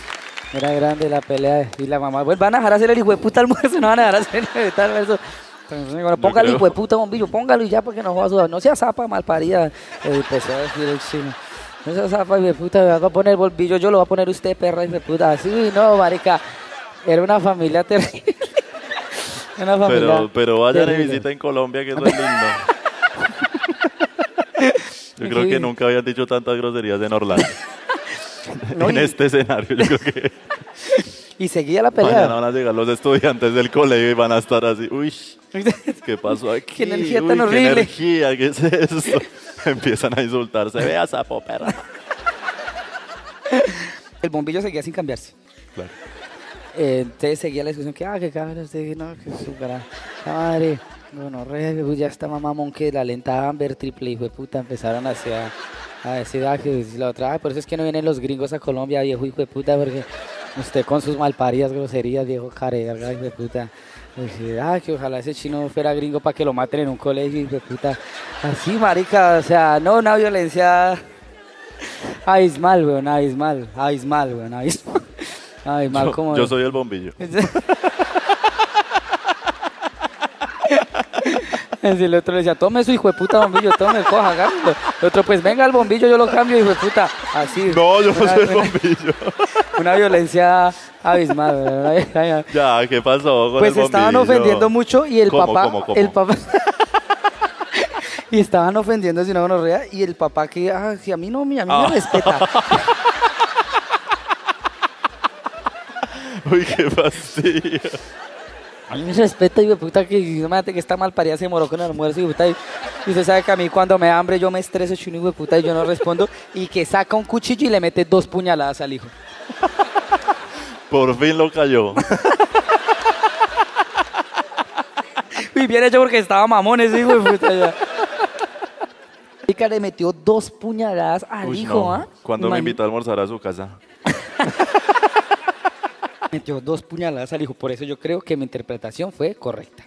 era grande la pelea. Y la mamá, pues van a dejar hacer el hijo de puta almuerzo, no van a dejar hacer el almuerzo. Bueno, póngalo, hijo de puta bombillo, póngalo y ya porque no joda sudar. No sea zapa, malparida. Eh, Empezó a decir el chino. No sea zapa, hijo de puta, me va a poner bombillo, yo lo voy a poner usted, perra, hijo de puta. Así, no, marica. Era una familia terrible. Una familia Pero, pero vayan y terrible. visiten Colombia, que eso es lindo. Yo creo que nunca habían dicho tantas groserías en Orlando. No, en y- este escenario, yo creo que Y seguía la mañana pelea. van a llegar los estudiantes del colegio y van a estar así, uy, ¿qué pasó aquí? Qué energía Uy, tan qué horrible. energía, ¿qué es esto? Empiezan a insultarse, vea sapo, perra. El bombillo seguía sin cambiarse. Claro. Eh, entonces seguía la discusión que, ah, que cabrón, usted, no, que su cara, la madre, bueno, re, pues ya está mamón que la lenta Amber, triple hijo de puta, empezaron así a, a decir, ah, que la otra, ah, por eso es que no vienen los gringos a Colombia, viejo hijo de puta, porque usted con sus malparidas groserías, viejo careverga, hijo de puta. Decir, ah, que ojalá ese chino fuera gringo para que lo maten en un colegio, hijo de puta. Así, marica, o sea, no una violencia abismal, weón, abismal, abismal, weón, abismal. Ay, mal, Yo, como... yo soy el bombillo. Así el otro le decía, tome su hijo de puta bombillo, tome, coja, agárralo. El otro, pues venga el bombillo, yo lo cambio, hijo de puta. Así. No, yo no Una- soy el una- bombillo. Una violencia abismal. ¿verdad? Ya, ¿qué pasó con Pues el bombillo? estaban ofendiendo mucho y el ¿Cómo, papá... cómo, cómo? El papá... y estaban ofendiendo una gonorrea y el papá que, ah, si a mí no, a mí a mí Ah. me respeta. Uy, qué fastidio. A mí me respeta, hijo de puta, que imagínate que está mal parida, se moró con el almuerzo, hijo de puta. Y, y usted sabe que a mí cuando me da hambre yo me estreso, chino, hijo de puta, y yo no respondo. Y que saca un cuchillo y le mete dos puñaladas al hijo. Por fin lo cayó. Y bien hecho porque estaba mamón ese hijo de puta. Ya. Marica, le metió dos puñaladas al Uy, hijo, no. ¿ah? Cuando me Imagín- invitó a almorzar a su casa. Metió dos puñaladas al hijo, por eso yo creo que mi interpretación fue correcta.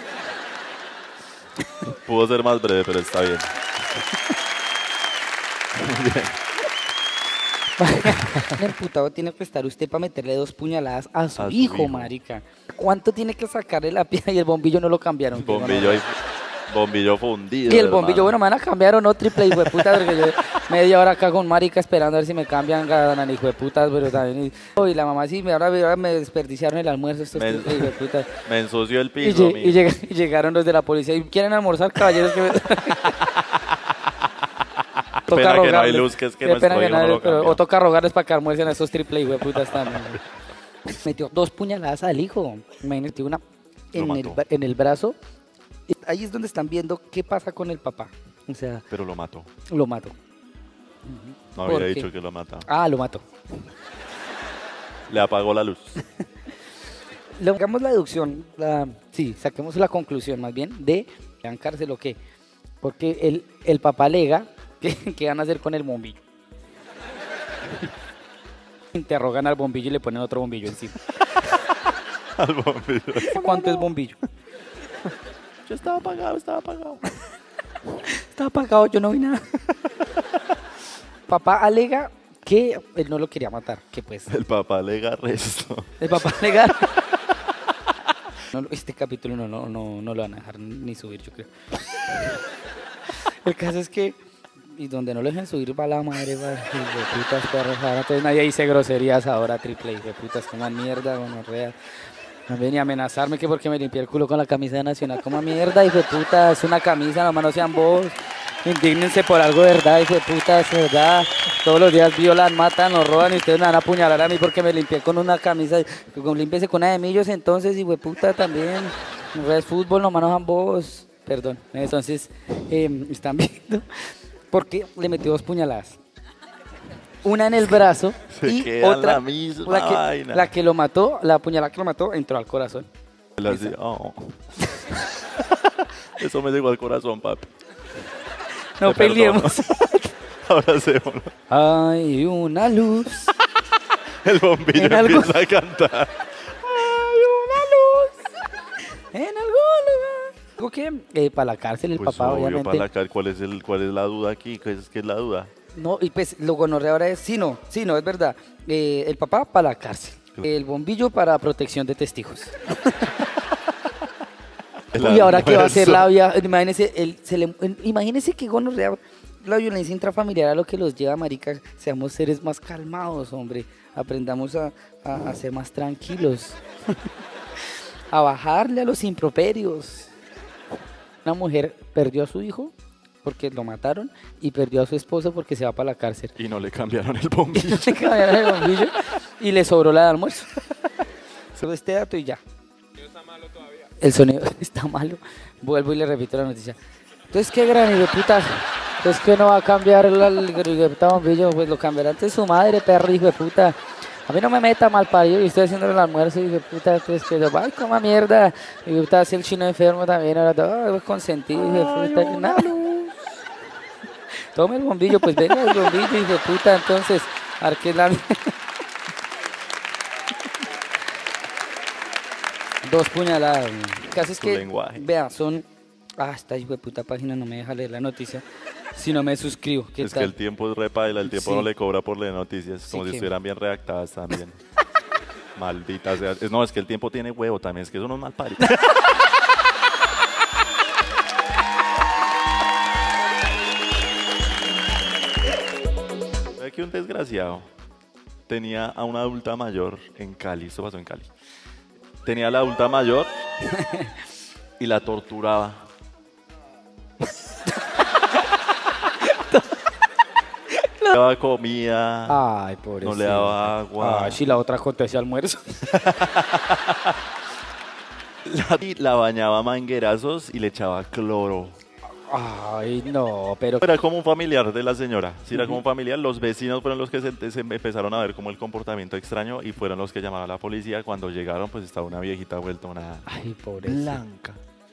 Pudo ser más breve, pero está bien. El emputado tiene que estar usted para meterle dos puñaladas a su, A su hijo, hijo. marica. ¿Cuánto tiene que sacarle la piedra y el bombillo no lo cambiaron? Bombillo ahí. Bombillo fundido. Y el bombillo, hermano. bueno, me van a cambiar o no, triple hijo de puta, porque yo media hora acá con marica esperando a ver si me cambian, ganan hijo de putas, pero también... Y la mamá sí, me- ahora, ahora me desperdiciaron el almuerzo estos Me- triple hijo de putas. Me ensució el Y, piso. lle- mijo. y lleg- y llegaron los de la policía y quieren almorzar, caballeros. Que me... Pena que no hay rogarles. luz, que es que Qué nuestro pena que hijo no no hay- lo pero- cambió. O toca rogarles para que almuercen a esos triple hijo de putas también. Metió dos puñaladas al hijo. Imagínate, una Lo en el, mató. bra- en el brazo. Y ahí es donde están viendo qué pasa con el papá. O sea, Pero lo mató. lo mató. No ¿Por había qué? dicho que lo mataba. Ah, lo mató. Le apagó la luz. Le hagamos la deducción, la, sí, saquemos la conclusión más bien de ¿dan cárcel o qué? Porque el, el papá alega que, que van a hacer con el bombillo. Interrogan al bombillo y le ponen otro bombillo encima. Al bombillo. ¿Cuánto es bombillo? Yo estaba apagado, estaba apagado. Estaba apagado, yo no vi nada. Papá alega que él no lo quería matar, que pues El papá le agarra esto. el papá alega... No, lo- este capítulo no, no, no, no lo van a dejar ni subir, yo creo. El caso es que, y donde no lo dejen subir va la madre, va, hijo de putas, perros, ahora entonces nadie dice groserías ahora, triple, hijo de putas, coman mierda, gonorrea. No ven a amenazarme que porque me limpié el culo con la camisa de Nacional, coma mierda, hijo de puta, es una camisa, nomás no sean vos. Indígnense por algo de verdad, hijo de puta, es verdad. Todos los días violan, matan, nos roban y ustedes me van a apuñalar a mí porque me limpié con una camisa. Límpiese con una de millos entonces, hijo de puta, también. No es fútbol, nomás no sean vos. Perdón. Entonces, eh, están viendo porque le metió dos puñaladas. Una en el brazo Se y queda en otra, la misma la, que, vaina. la que lo mató, la puñalada que lo mató, entró al corazón. Él así, oh. Eso me llegó al corazón, papi. No Te perdono. peleemos. Ahora se voló. Hay una luz. El bombillo En algo- empieza a cantar. En algún lugar. Digo que eh, para la cárcel el Pues papá, obvio, obviamente. para la cal- ¿cuál es, el, ¿cuál es la duda aquí? ¿Qué es, qué es la duda? No, y pues lo gonorrea ahora es, sí, no, sí, no, es verdad. Eh, el papá para la cárcel. El bombillo para protección de testigos. El Uy, ahora qué va a hacer la almuerzo. vieja. Imagínese, él, se le, imagínese que gonorrea. La violencia intrafamiliar a lo que los lleva, marica. Seamos seres más calmados, hombre. Aprendamos a, a, a ser más tranquilos. A bajarle a los improperios. Una mujer perdió a su hijo porque lo mataron y perdió a su esposo porque se va para la cárcel. Y no le cambiaron el bombillo. Le cambiaron el bombillo y le sobró la de almuerzo. Solo este dato y ya. El sonido está malo. Vuelvo y le repito la noticia. Entonces, ¿qué gran hijo de puta? Entonces, ¿qué no va a cambiar el, el, hijo de puta bombillo? Pues lo cambiará antes su madre, perro, hijo de puta. A mí no me meta mal parido y estoy haciendo el almuerzo, hijo de puta. Entonces, que yo, ay, coma mierda. Y de puta, hace el chino enfermo también. Ahora todo consentido, hijo de puta. Nada. Tome el bombillo, pues venga el bombillo, hijo de puta. Entonces, arque la... Dos puñaladas. El caso es Tu que, lenguaje. vea, son... Ah, esta hijo de puta página no me deja leer la noticia. Si no me suscribo, ¿qué Es tal? que el tiempo es repaila, el tiempo Sí. no le cobra por leer noticias, Sí como si que- estuvieran bien redactadas también. Maldita sea. Es- No, es que el tiempo tiene huevo también, es que eso no es mal parido. ¿Sabe que un desgraciado tenía a una adulta mayor en Cali? Esto pasó en Cali. Tenía a la adulta mayor y la torturaba. No le daba comida, Ay, pobre. no le daba agua. Ay, si la otra contó ese almuerzo. La, y la bañaba a manguerazos y le echaba cloro. Ay, no, pero... Era como un familiar de la señora. Si era como un familiar, los vecinos fueron los que se, se empezaron a ver como el comportamiento extraño y fueron los que llamaron a la policía. Cuando llegaron, pues estaba una viejita vuelta una Ay, pobre. blanca.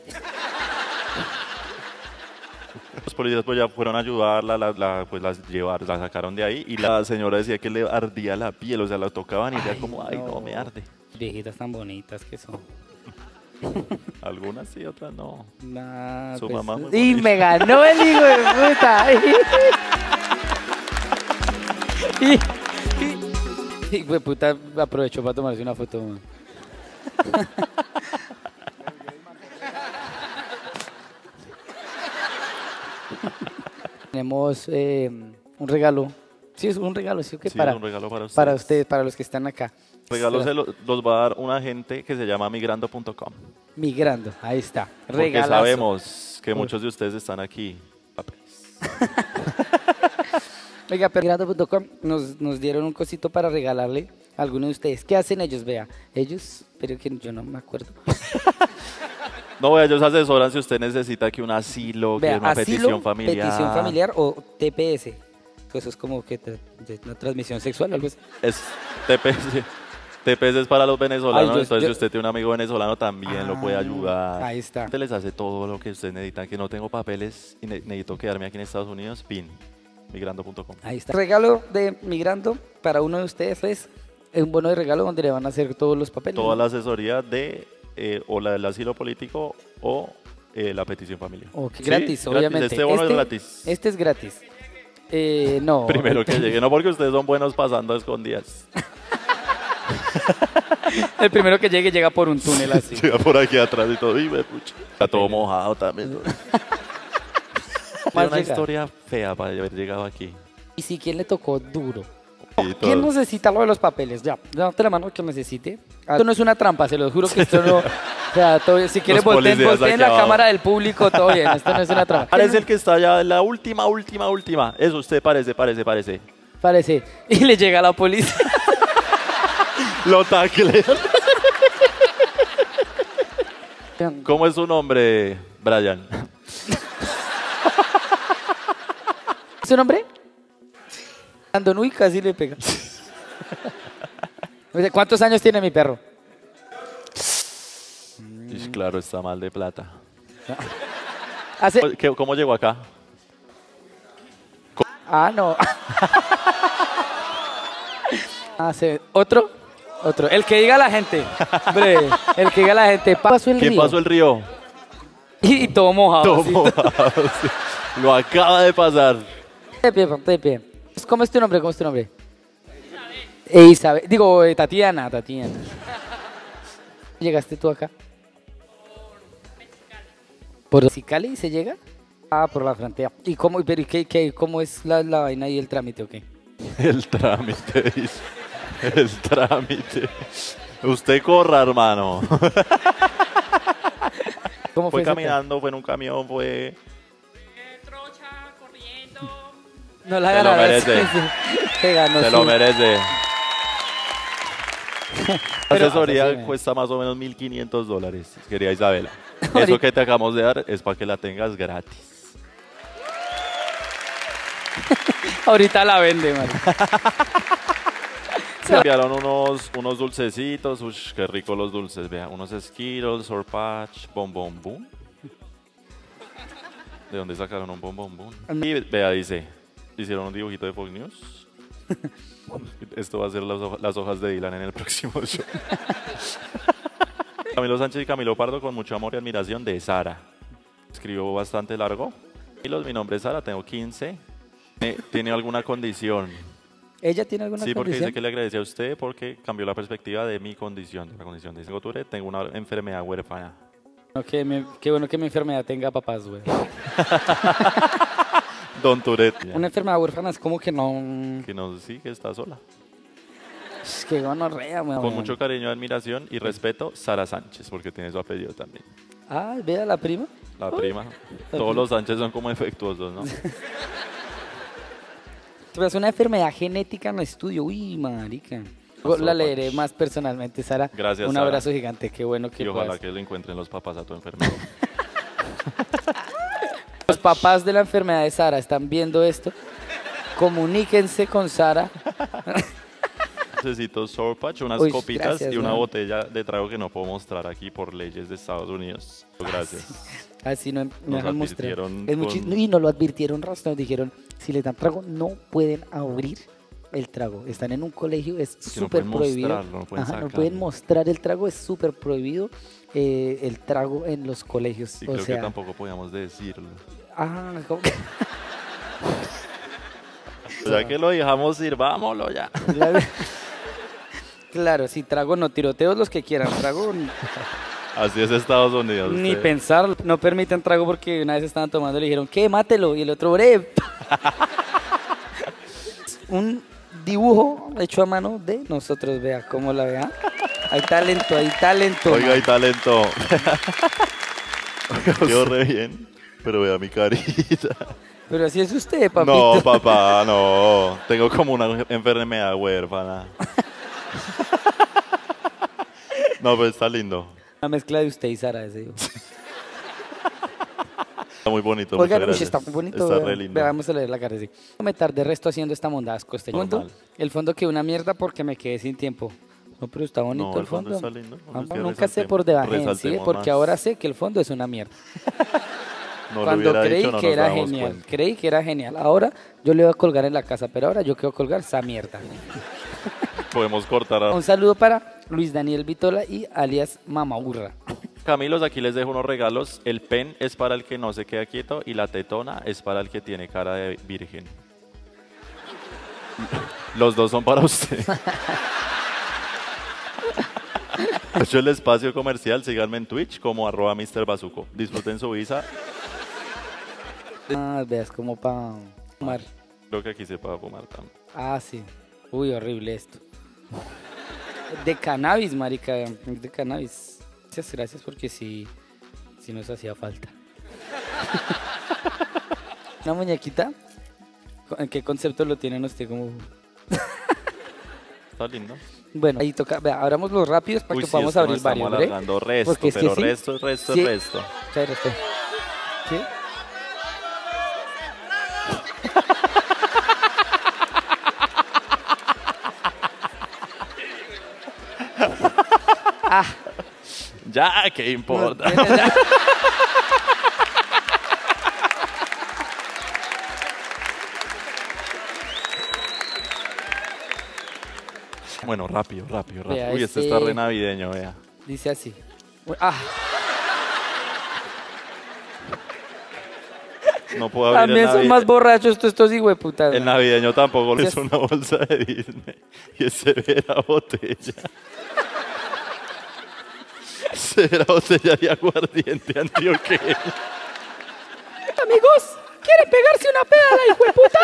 Los policías pues ya fueron a ayudarla, la, la, pues las llevaron, la sacaron de ahí y la señora decía que le ardía la piel, o sea, la tocaban y ella Ay, como, ay, no, no. me arde. Viejitas tan bonitas que son. Algunas sí, otras no. Nah, Su pues, mamá muy y bonita. me ganó el hijo de puta. Y, y, hijo de puta aprovechó para tomarse una foto. Man. Tenemos eh, un regalo. Sí, es un regalo, sí, que Sí, para, es un regalo para ustedes. para ustedes, para los que están acá. Regalos se lo- los va a dar una gente que se llama migrando punto com. Migrando, ahí está. Porque Regalazo. sabemos que muchos de ustedes están aquí. papeles. Oiga, pero migrando punto com nos, nos dieron un cosito para regalarle a alguno de ustedes. ¿Qué hacen ellos? Vea, ellos, pero que yo no me acuerdo. No, vea, ellos asesoran si usted necesita que un asilo, que Vea, una asilo, petición familiar. petición familiar o T P S. Que eso es como que tra- de una transmisión sexual, algo así. Es T P S. T P S es para los venezolanos, Ay, yo- entonces yo- si usted tiene un amigo venezolano también lo puede Ah, ayudar. ahí está. Usted les hace todo lo que usted necesita, que no tengo papeles y ne- necesito quedarme aquí en Estados Unidos, pin, migrando punto com. Ahí está. Regalo de Migrando para uno de ustedes es un bono de regalo donde le van a hacer todos los papeles. Toda ¿no? la asesoría de eh, o la del asilo político o eh, la petición familiar. Ok, Sí, gratis, obviamente. Este bono este, es gratis. Este es gratis. Eh, no. Primero que llegue, no porque ustedes son buenos pasando a escondidas. El primero que llegue llega por un túnel así. Llega por aquí atrás y todo, y me pucha. Está todo mojado también. Más Es una llega. historia fea para haber llegado aquí. Y si quién le tocó duro. Y ¿Quién todo. necesita lo de los papeles? Ya, levante la mano que necesite. Esto no es una trampa, se los juro que esto no... O sea, todo- si quieren Los volteen, policías volteen aquí la abajo. cámara del público, todo bien. Esto no es una trampa. Parece el que está allá, la última, última, última. Eso, usted parece, parece, parece. Parece. Y le llega la policía. Lo taclean. ¿Cómo es su nombre, Brian? ¿Su nombre? Andonuy casi le pega. Oye, ¿cuántos años tiene mi perro? Y claro, está mal de plata. Hace... ¿Qué- ¿Cómo llegó acá? Ah, no. Hace... ¿Otro? Otro. El que diga la gente. Hombre, el que diga la gente. Pasó el ¿Quién río. pasó el río? Y, y todo mojado. Todo así. mojado, sí. Lo acaba de pasar. De pie, de pie. ¿Cómo es tu nombre? ¿Cómo es tu nombre? Eh, Isabel. Digo, eh, Tatiana, Tatiana. ¿Llegaste tú acá? ¿Por si Cali se llega? Ah, por la frontera. ¿Y cómo, pero, ¿y qué, qué, cómo es la, la vaina y el trámite o qué? El trámite, dice. El trámite. Usted corra, hermano. ¿Cómo Fue ese tra- caminando, fue en un camión, fue... Eh, trocha, corriendo. No la Se lo ganarás. merece. Se ganó, Se sí. lo merece. La Pero- asesoría Sí, me- cuesta más o menos mil quinientos dólares, querida Isabela. Eso Ahorita- que te acabamos de dar es para que la tengas gratis. Ahorita la vende, man. Se enviaron unos, unos dulcecitos, ush, qué rico los dulces, vea, unos Skittles, Sour Patch, Bom Bom Boom. ¿De dónde sacaron un Bom Bom Boom? Y vea, dice, hicieron un dibujito de Fox News. Esto va a ser las, hoja- las hojas de Dylan en el próximo show. Camilo Sánchez y Camilo Pardo con mucho amor y admiración de Sara. Escribió bastante largo. Y los, mi nombre es Sara, tengo quince. Eh, ¿Tiene alguna condición? ¿Ella tiene alguna Sí, porque condición? dice que le agradece a usted porque cambió la perspectiva de mi condición, de la condición de tengo Tourette, tengo una enfermedad huérfana. No, que me- qué bueno que mi enfermedad tenga papás, güey. Don Tourette. Una enfermedad huérfana es como que no... Que no, sí, que está sola. Es que gonorrea, güey. Con mucho cariño, admiración y respeto, Sara Sánchez, porque tiene su apellido también. Ah, vea la prima. La Uy. prima. Todos los Sánchez son como efectuosos, ¿no? Pero es una enfermedad genética en estudio. Uy, marica. La leeré más personalmente, Sara. Gracias, Un Sara. abrazo gigante. Qué bueno que Y ojalá puedas. que lo encuentren los papás a tu enfermedad. Los papás de la enfermedad de Sara están viendo esto. Comuníquense con Sara. Necesito Sour Patch, unas Uy, copitas gracias, y una man. botella de trago que no puedo mostrar aquí por leyes de Estados Unidos. Gracias. Así no, no Nos dejan mostrar. advirtieron Es muchi- con- Y no lo advirtieron, rostro. Nos dijeron, si les dan trago, no pueden abrir el trago. Están en un colegio, es Que no súper pueden prohibido. mostrarlo, no pueden Ajá, no sacarlo. pueden mostrar el trago, es súper prohibido eh, el trago en los colegios. Y o creo sea, que tampoco podíamos decirlo. ah, ¿cómo que? Ya que lo dejamos ir, vámonos ya. La- Claro, si trago no, tiroteos los que quieran, trago n- Así es Estados Unidos. ni usted. pensar, no permiten trago porque una vez estaban tomando y le dijeron, ¿qué? Mátelo, y el otro, bre. Un dibujo hecho a mano de nosotros, vea cómo la vea. Hay talento, hay talento. Oiga, hay man. talento. Quedó re bien, pero vea mi carita. Pero así es usted, papito. No, papá, no. Tengo como una enfermedad huérfana. No, pero está lindo. Una mezcla de usted y Sara, ese dibujo. Está muy bonito. Oigan, muchas uy, está gracias. muy bonito. Está vea. re lindo. Vea, vamos a leer la cara así. No me tardé resto haciendo esta mondas costeña. Normal. Fondo, el fondo que una mierda porque me quedé sin tiempo. No, pero está bonito No, el fondo. está lindo. Ah, Es que nunca sé resaltemos- por debajo, ¿sí? resaltemos Porque más. ahora sé que el fondo es una mierda. No lo Cuando hubiera creí dicho, no que nos era dábamos genial, cuenta. creí que era genial. Ahora yo le voy a colgar en la casa, pero ahora yo quiero colgar esa mierda. Podemos cortar a... Un saludo para Luis Daniel Vitola y alias Mamaurra. Camilos, aquí les dejo unos regalos. El pen es para el que no se queda quieto y la tetona es para el que tiene cara de virgen. Los dos son para usted. Hecho el espacio comercial, síganme en Twitch como arroba mister Bazuco. Disfruten su visa. Ah, veas como para fumar. Creo que aquí se puede fumar también. Ah, sí. Uy, horrible esto. De cannabis, marica. De cannabis. Muchas gracias porque sí, sí nos hacía falta. Una muñequita. ¿En qué concepto lo tienen usted? Como... Está lindo. Bueno, ahí toca. Vea, abramos los rápidos para Uy, que sí, podamos es que nos abrir estamos varios, ¿verdad? alargando resto, Porque es que pero sí. resto, resto, Sí. resto. Chévere, usted. ¿Sí? Ah, Ya, ¿qué importa? Bueno, rápido, rápido, rápido. Vea, Uy, este este- está re navideño, vea. Dice así. Uy, Ah, No puedo abrir el, también son navi- más borrachos estos, estos hijueputas. el navideño tampoco, es Gracias. una bolsa de Disney. Y es severa botella. Severa botella de aguardiente antioqueño. amigos? ¿Quieren pegarse una peda a la hijueputa?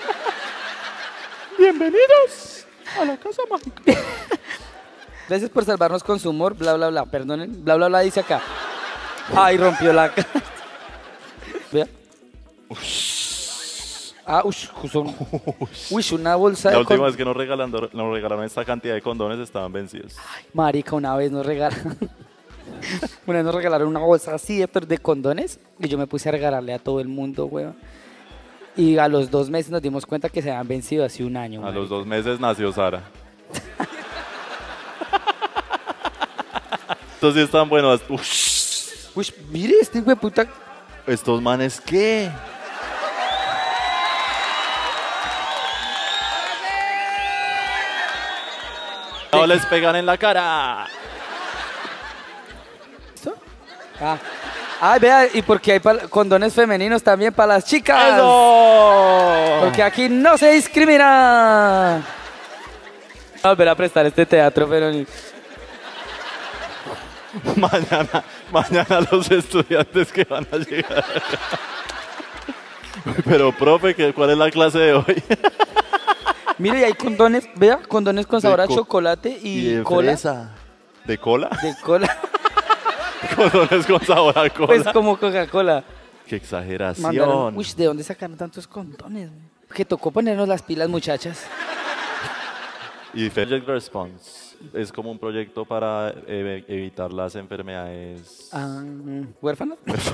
Bienvenidos a la casa mágica. Gracias por salvarnos con su humor, bla, bla, bla. Perdonen, bla, bla, bla dice acá. Ay, rompió la cara. Vea. Ah, uy, son... Uy, una bolsa La de... última con- vez que nos regalaron, nos regalaron esta cantidad de condones estaban vencidos. Marica, una vez nos regalaron... Una vez nos regalaron una bolsa así de, de condones y yo me puse a regalarle a todo el mundo, weón. Y a los dos meses nos dimos cuenta que se habían vencido hace un año. A marica. los dos meses nació Sara. Estos sí están buenos. Ush. Uy, mire este hijo de puta. ¿Estos manes qué? No les pegan en la cara. ¿Esto? Ah. Ay, vea, y porque hay pa- condones femeninos también para las chicas. ¡Eso! Porque aquí no se discrimina. Voy a volver a prestar este teatro, pero... ni- Mañana, mañana los estudiantes que van a llegar. Pero, profe, ¿qué- ¿cuál es la clase de hoy? Mire, y hay condones, vea, condones con De sabor a co- chocolate y, de cola. fresa. ¿De cola? De cola. Condones con sabor a cola. Pues como Coca-Cola. ¡Qué exageración! Mandaron, uy, ¿de dónde sacaron tantos condones? güey? Que tocó ponernos las pilas, muchachas. Y Project Response es como un proyecto para eh, evitar las enfermedades. Ah, ¿huérfanos?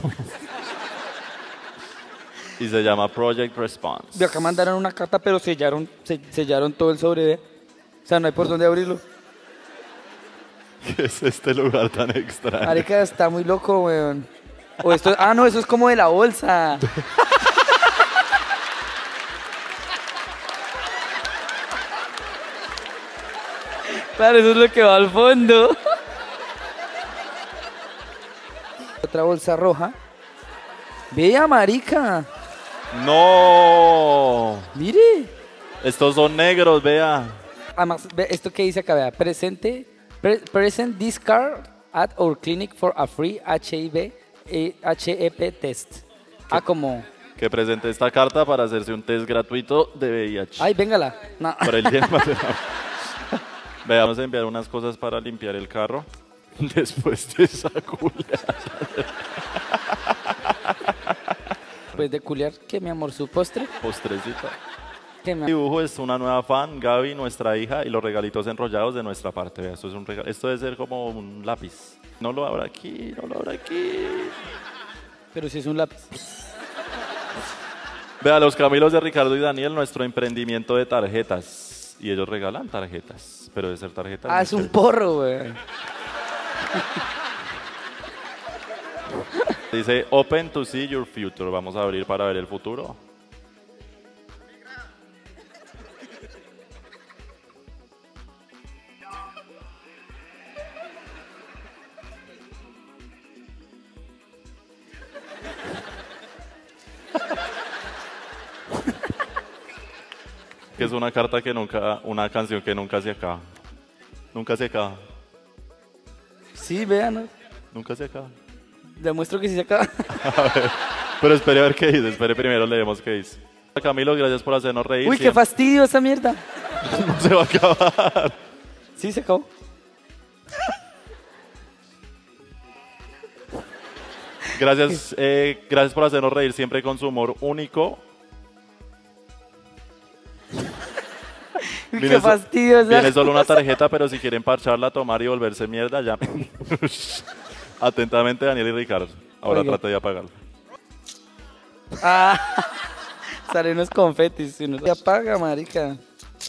Y se llama Project Response. De acá mandaron una carta, pero sellaron, se- sellaron todo el sobre. ¿ve? O sea, no hay por dónde abrirlo. ¿Qué es este lugar tan extraño? Marica, está muy loco, weón. O esto, ah, no, eso es como de la bolsa. Claro, eso es lo que va al fondo. Otra bolsa roja. Vea, marica. ¡No! Mire. Estos son negros, vea. Además, ve esto que dice acá, vea. Presente, pre- present this card at our clinic for a free H I V, eh, H E P test. Ah, como... Que presente esta carta para hacerse un test gratuito de V I H. Ay, véngala. No. Por el día de mañana. Vea, vamos a enviar unas cosas para limpiar el carro. Después de esa culiada. Pues de culiar, que mi amor, su postre. Postrecita. Que mi El dibujo es una nueva fan, Gaby, nuestra hija, y los regalitos enrollados de nuestra parte. Vea, esto es un regalo. Esto debe ser como un lápiz. No lo abra aquí, no lo abra aquí. Pero si es un lápiz. Vea, los Camilos de Ricardo y Daniel, nuestro emprendimiento de tarjetas. Y ellos regalan tarjetas, pero debe ser tarjetas. Ah, es un porro, güey. Dice, open to see your future. Vamos a abrir para ver el futuro. Que es una carta que nunca, una canción que nunca se acaba. Nunca se acaba. Sí, vean, ¿no? Nunca se acaba. Demuestro que sí se acaba. A ver, pero espere a ver qué dice. Espere primero, leemos qué dice. Camilo, gracias por hacernos reír. Uy, qué Siempre- fastidio esa mierda. No se va a acabar. Sí, se acabó. Gracias, eh, gracias por hacernos reír siempre con su humor único. Uy, Viene qué so- fastidio esa. Viene solo una tarjeta, pero si quieren parcharla, tomar y volverse mierda, llamen. Atentamente, Daniel y Ricardo. Ahora Oiga. trata de apagarlo. Ah, salen unos confetis. y uno se apaga, marica.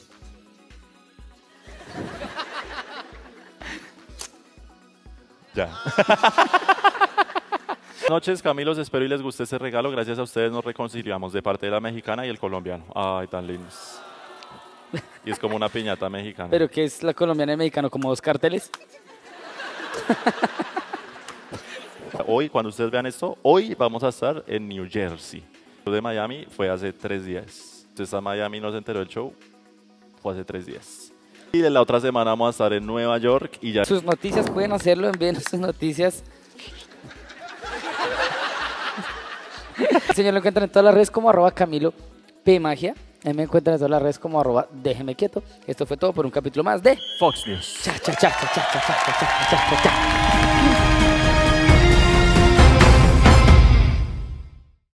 Ya. Buenas noches, Camilos. Espero y les guste este regalo. Gracias a ustedes nos reconciliamos de parte de la mexicana y el colombiano. Ay, tan lindos. Y es como una piñata mexicana. Pero que es la colombiana y el mexicano, como dos carteles. Hoy, cuando ustedes vean esto, hoy vamos a estar en New Jersey. Lo de Miami fue hace tres días. Entonces a Miami no se enteró del show. Fue hace tres días. Y de la otra semana vamos a estar en Nueva York y ya... Sus noticias pueden hacerlo, envíen sus noticias. El señor lo encuentran en todas las redes como arroba Camilo P Magia. A mí me encuentran en todas las redes como arroba déjeme quieto. Esto fue todo por un capítulo más de Fox News. Cha, cha, cha, cha, cha, cha, cha, cha, cha, cha, cha.